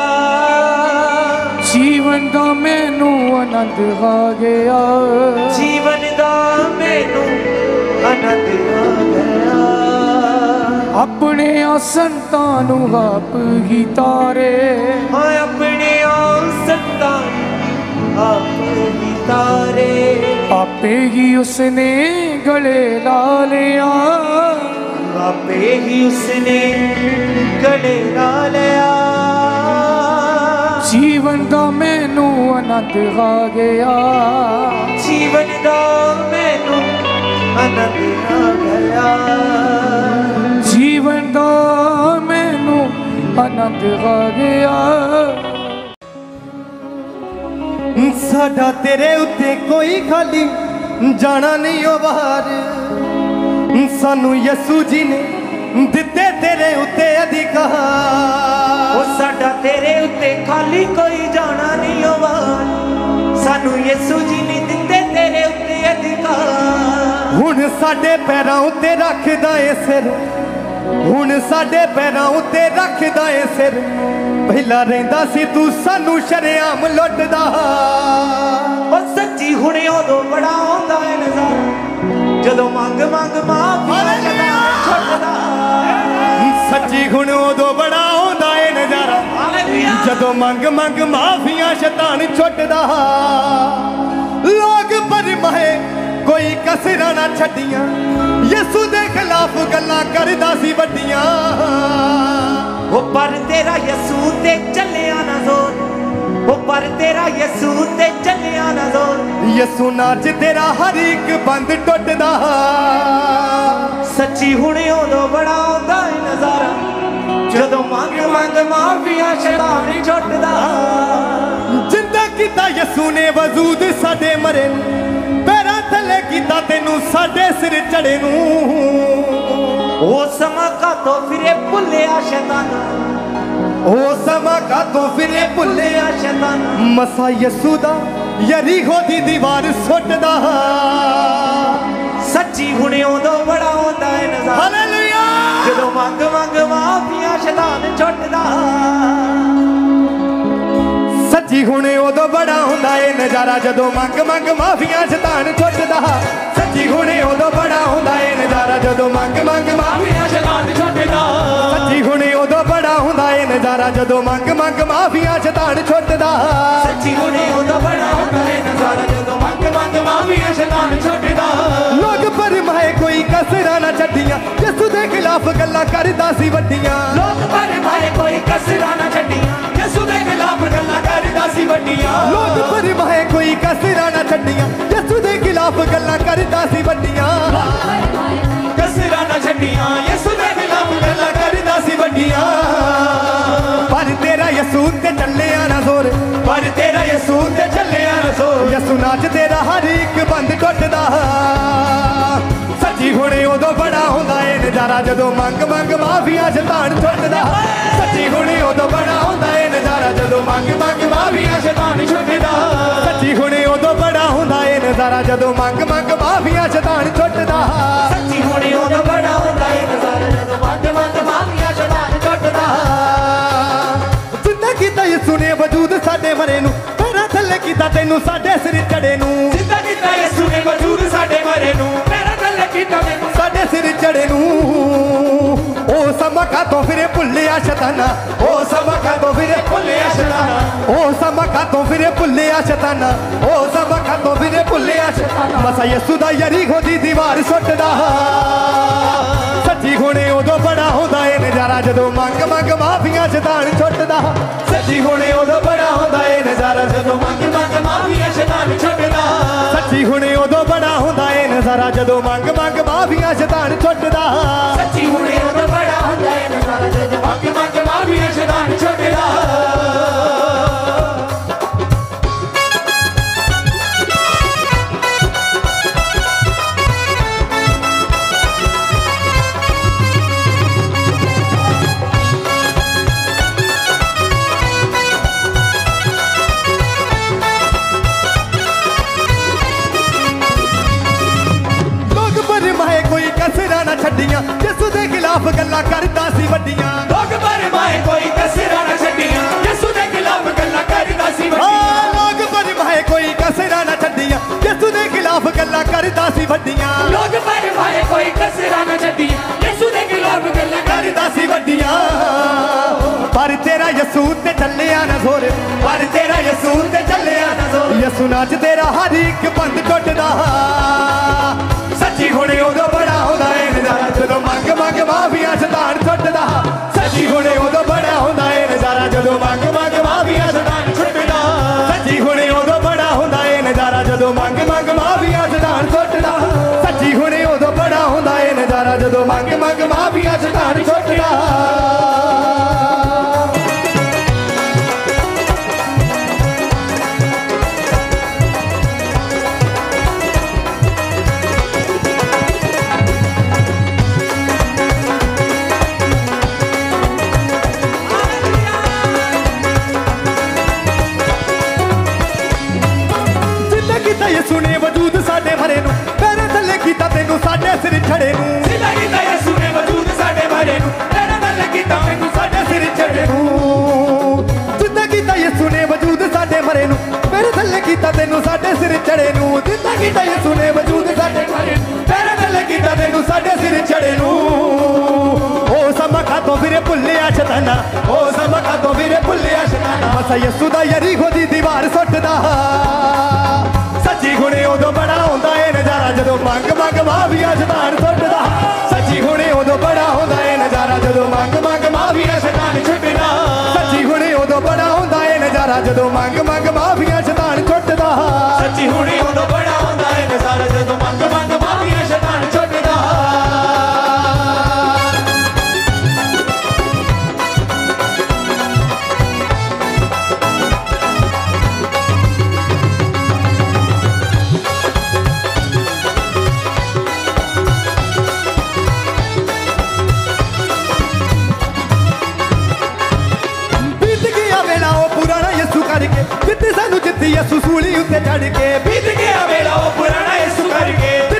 जीवन का मैनू आनंद आ गया जीवन दा मैनू आनंद आ गया अपने संतां नू आप ही तारे हाँ अपने संतान आप ही तारे आपे ही उसने गले ला लिया आपे ही उसने गले ला लिया जीवन का मैनू आनंद आ गया जीवन दा मैनू आनंद आ गया जीवन का मैनू आनंद आ गया साडा तेरे उत्ते कोई खाली जाना नहीं ओ बाहर सानू यसू जी ने दिते तेरे उत्ते अधिकार ओ साडा तेरे उत्ते खाली कोई जाना नहीं ओ बाहर सानू यसू जी ने दिते तेरे उत्ते अधिकार हुण साडे पैरां उत्ते रखदा ए सिर हुण साडे पैरां उत्ते रखदा ए सिर पहला रहिंदा सी तू सानू शरेआम लुटदा ओ सच्ची हुणे उदों बड़ा आउंदा है नज़ारा जदों मंग मंग माफिया छुटदा सच्ची हुण उदों बड़ा आउंदा है नज़ारा जदों मंग मंग माफिया शैतान छुटदा लोग भरमाए कोई कसरा ना छड्डियां यसू दे खिलाफ गल्लां करदा सी वड्डियां ओ पर तेरा यसू ते चलिया ना जोर ओ पर तेरा यसू ते चलिया ना जोर यसू नाच तेरा हर एक बंद टुटदा सच्ची हुणे उदों बड़ा आउंदा है नज़ारा जदों मंग मंग माफिया शैतान छुटदा जिंदा कीता यसू ने वजूद साडे मरे पैरां थले कीता तेनू साडे सिर चढ़े नू ओ समा का तो फिरे भुलिया शैतान ओ समा का तो फिरे भुलिया शैतान मसा यसू दा यरीहो दी दीवार सुटदा सच्ची हुणे उदों बड़ा आउंदा है नज़ारा हालेलुया जदों मंग मंग माफिया शैतान छुटदा सच्ची हुणे उदों बड़ा हुंदा ए नज़ारा जदों मंग मंग माफिया शैतान छुटदा सच्ची हुणे उदों बड़ा हुंदा ए नज़ारा जदों मंग मंग माफिया शैतान छुटदा सच्ची हुणे उदों बड़ा हुंदा ए नज़ारा जदों मंग मंग माफिया शैतान छुटदा सच्ची हुणे उदों बड़ा हुंदा है नज़ारा जदों मंग मंग माफिया शैतान छुटदा लोग भरमाए कोई कसरा ना छड्डियां यसू दे खिलाफ गल्लां करदा सी वड्डियां लोग भरमाए कोई कसरा ना छड्डियां यसू दे खिलाफ गल्लां करदा सी वड्डियां लोग भरमाए कोई कसरा ना छड्डियां यसू दे खिलाफ गल्लां करदा सी वड्डियां कसरा ना छड्डियां यसू दे खिलाफ गल्लां करदा सी वड्डियां पर तेरा यसू ते चलिया ना जोर पर तेरा यसू ते चलिया ना जोर यसू नाच तेरा हर एक बंद टुटदा सच्ची हुणे उदों बड़ा हुंदा ए नज़ारा जदों मंग मंग माफिया शैतान छुटदा सच्ची हुणे उदों बड़ा हुंदा ए नज़ारा जदों मंग मंग माफिया शैतान छुटदा सच्ची हुणे उदों बड़ा हुंदा ए नज़ारा जदों मंग मंग माफिया शैतान छुटदा सच्ची हुणे उदों बड़ा हुंदा है नज़ारा जदों मंग मंग माफिया शैतान छुटदा जिंदा कीता यसू ने वजूद साडे मरे नू पैरां थल्ले कीता तैनू साडे सिर चढ़े नू जिंदा कीता यसू ने वजूद साडे मरे नू पैरां थल्ले कीता तैनू साडे सिर चढ़े नू ओ समा का तो फिरे भुलिया शैताना ओ समा का तो फिरे भुलिया शैताना ओ समा का तो फिरे भुलिया शैताना ओ समा का तो फिरे भुलिया शैताना मसा यसू दा यरीहो दी दीवार सुटदा सच्ची हुणे उदों बड़ा हुंदा ए नज़ारा जदों मंग मंग माफिया शैतान छुटदा सच्ची हुणे उदों बड़ा हुंदा ए नज़ारा जदों मंग मंग माफिया शैतान छुटदा सच्ची हुणे उदों बड़ा हुंदा ए नज़ारा जदों मंग मंग माफिया शैतान छुटदा सच्ची हुणे उदों बड़ा हुंदा ए नज़ारा जदों मंग मंग माफिया शैतान छुटदा छड्डियां यसू दे खिलाफ गल्लां करदा सी वड्डियां लोग भरमाए कोई कसरा ना छड्डियां यसू दे खिलाफ गल्लां करदा सी वड्डियां लोग भरमाए कोई कसरा ना छड्डियां यसू दे खिलाफ गल्लां करदा सी वड्डियां लोग भरमाए कोई कसरा ना छड्डियां यसू दे खिलाफ गल्लां करदा सी वड्डियां पर तेरा यसू ते चलिया ना जोर पर तेरा यसू ते चलिया ना जोर यसू नाच तेरा हर एक बंद टुटदा सच्ची हुणे उदों बड़ा हुंदा ए नज़ारा जदों मंग मंग माफिया शैतान छुटदा सच्ची हुणे उदों बड़ा हुंदा ए नज़ारा जदों मंग मंग माफिया शैतान छुटदा सच्ची हुणे उदों बड़ा हुंदा ए नज़ारा जदों मंग मंग माफिया शैतान छुटदा सच्ची हुणे उदों बड़ा हुंदा ए नज़ारा जदों मंग मंग माफिया शैतान छुटदा यसू ने वजूद साडे मरे नू पैरां थल्ले कीता तैनू साडे सिर छड़े नू जिंदा कीता यसू ने वजूद साडे मरे नू तेरे नाल कीता मैनू साडे सिर चढ़े नू जिंदा कीता यसू ने वजूद साडे मरे नू पैरां थल्ले कीता तैनू साडे सिर चढ़े नू जिंदा कीता यसू ने वजूद साडे मरे नू पैरां थल्ले कीता तैनू साडे सिर चढ़े नू ओ समा खातों फिरे भुल्लिया शैताना ओ समा खातों फिरे भुल्लिया शैताना मसा यसू दा यरीहो दी दीवार सुटदा सच्ची हुणे उदों बड़ा हुंदा ए नजारा जदों मंग मंग माफिया शैतान सुटदा सच्ची हुणे उदों बड़ा हुंदा ए नजारा जदों मंग मंग माफिया शैतान छुटदा सच्ची हुणे उदों बड़ा हुंदा ए नजारा जदों मंग मंग माफिया शैतान छुटदा सच्ची हुणे उदों बड़ा हुंदा ए नजारा जदों मंग मंग माफिया शैतान छुटदा जित्ती सानू जित्ती यसू सूली उत्ते चढ़ के बीत गया वेला ओ पुराना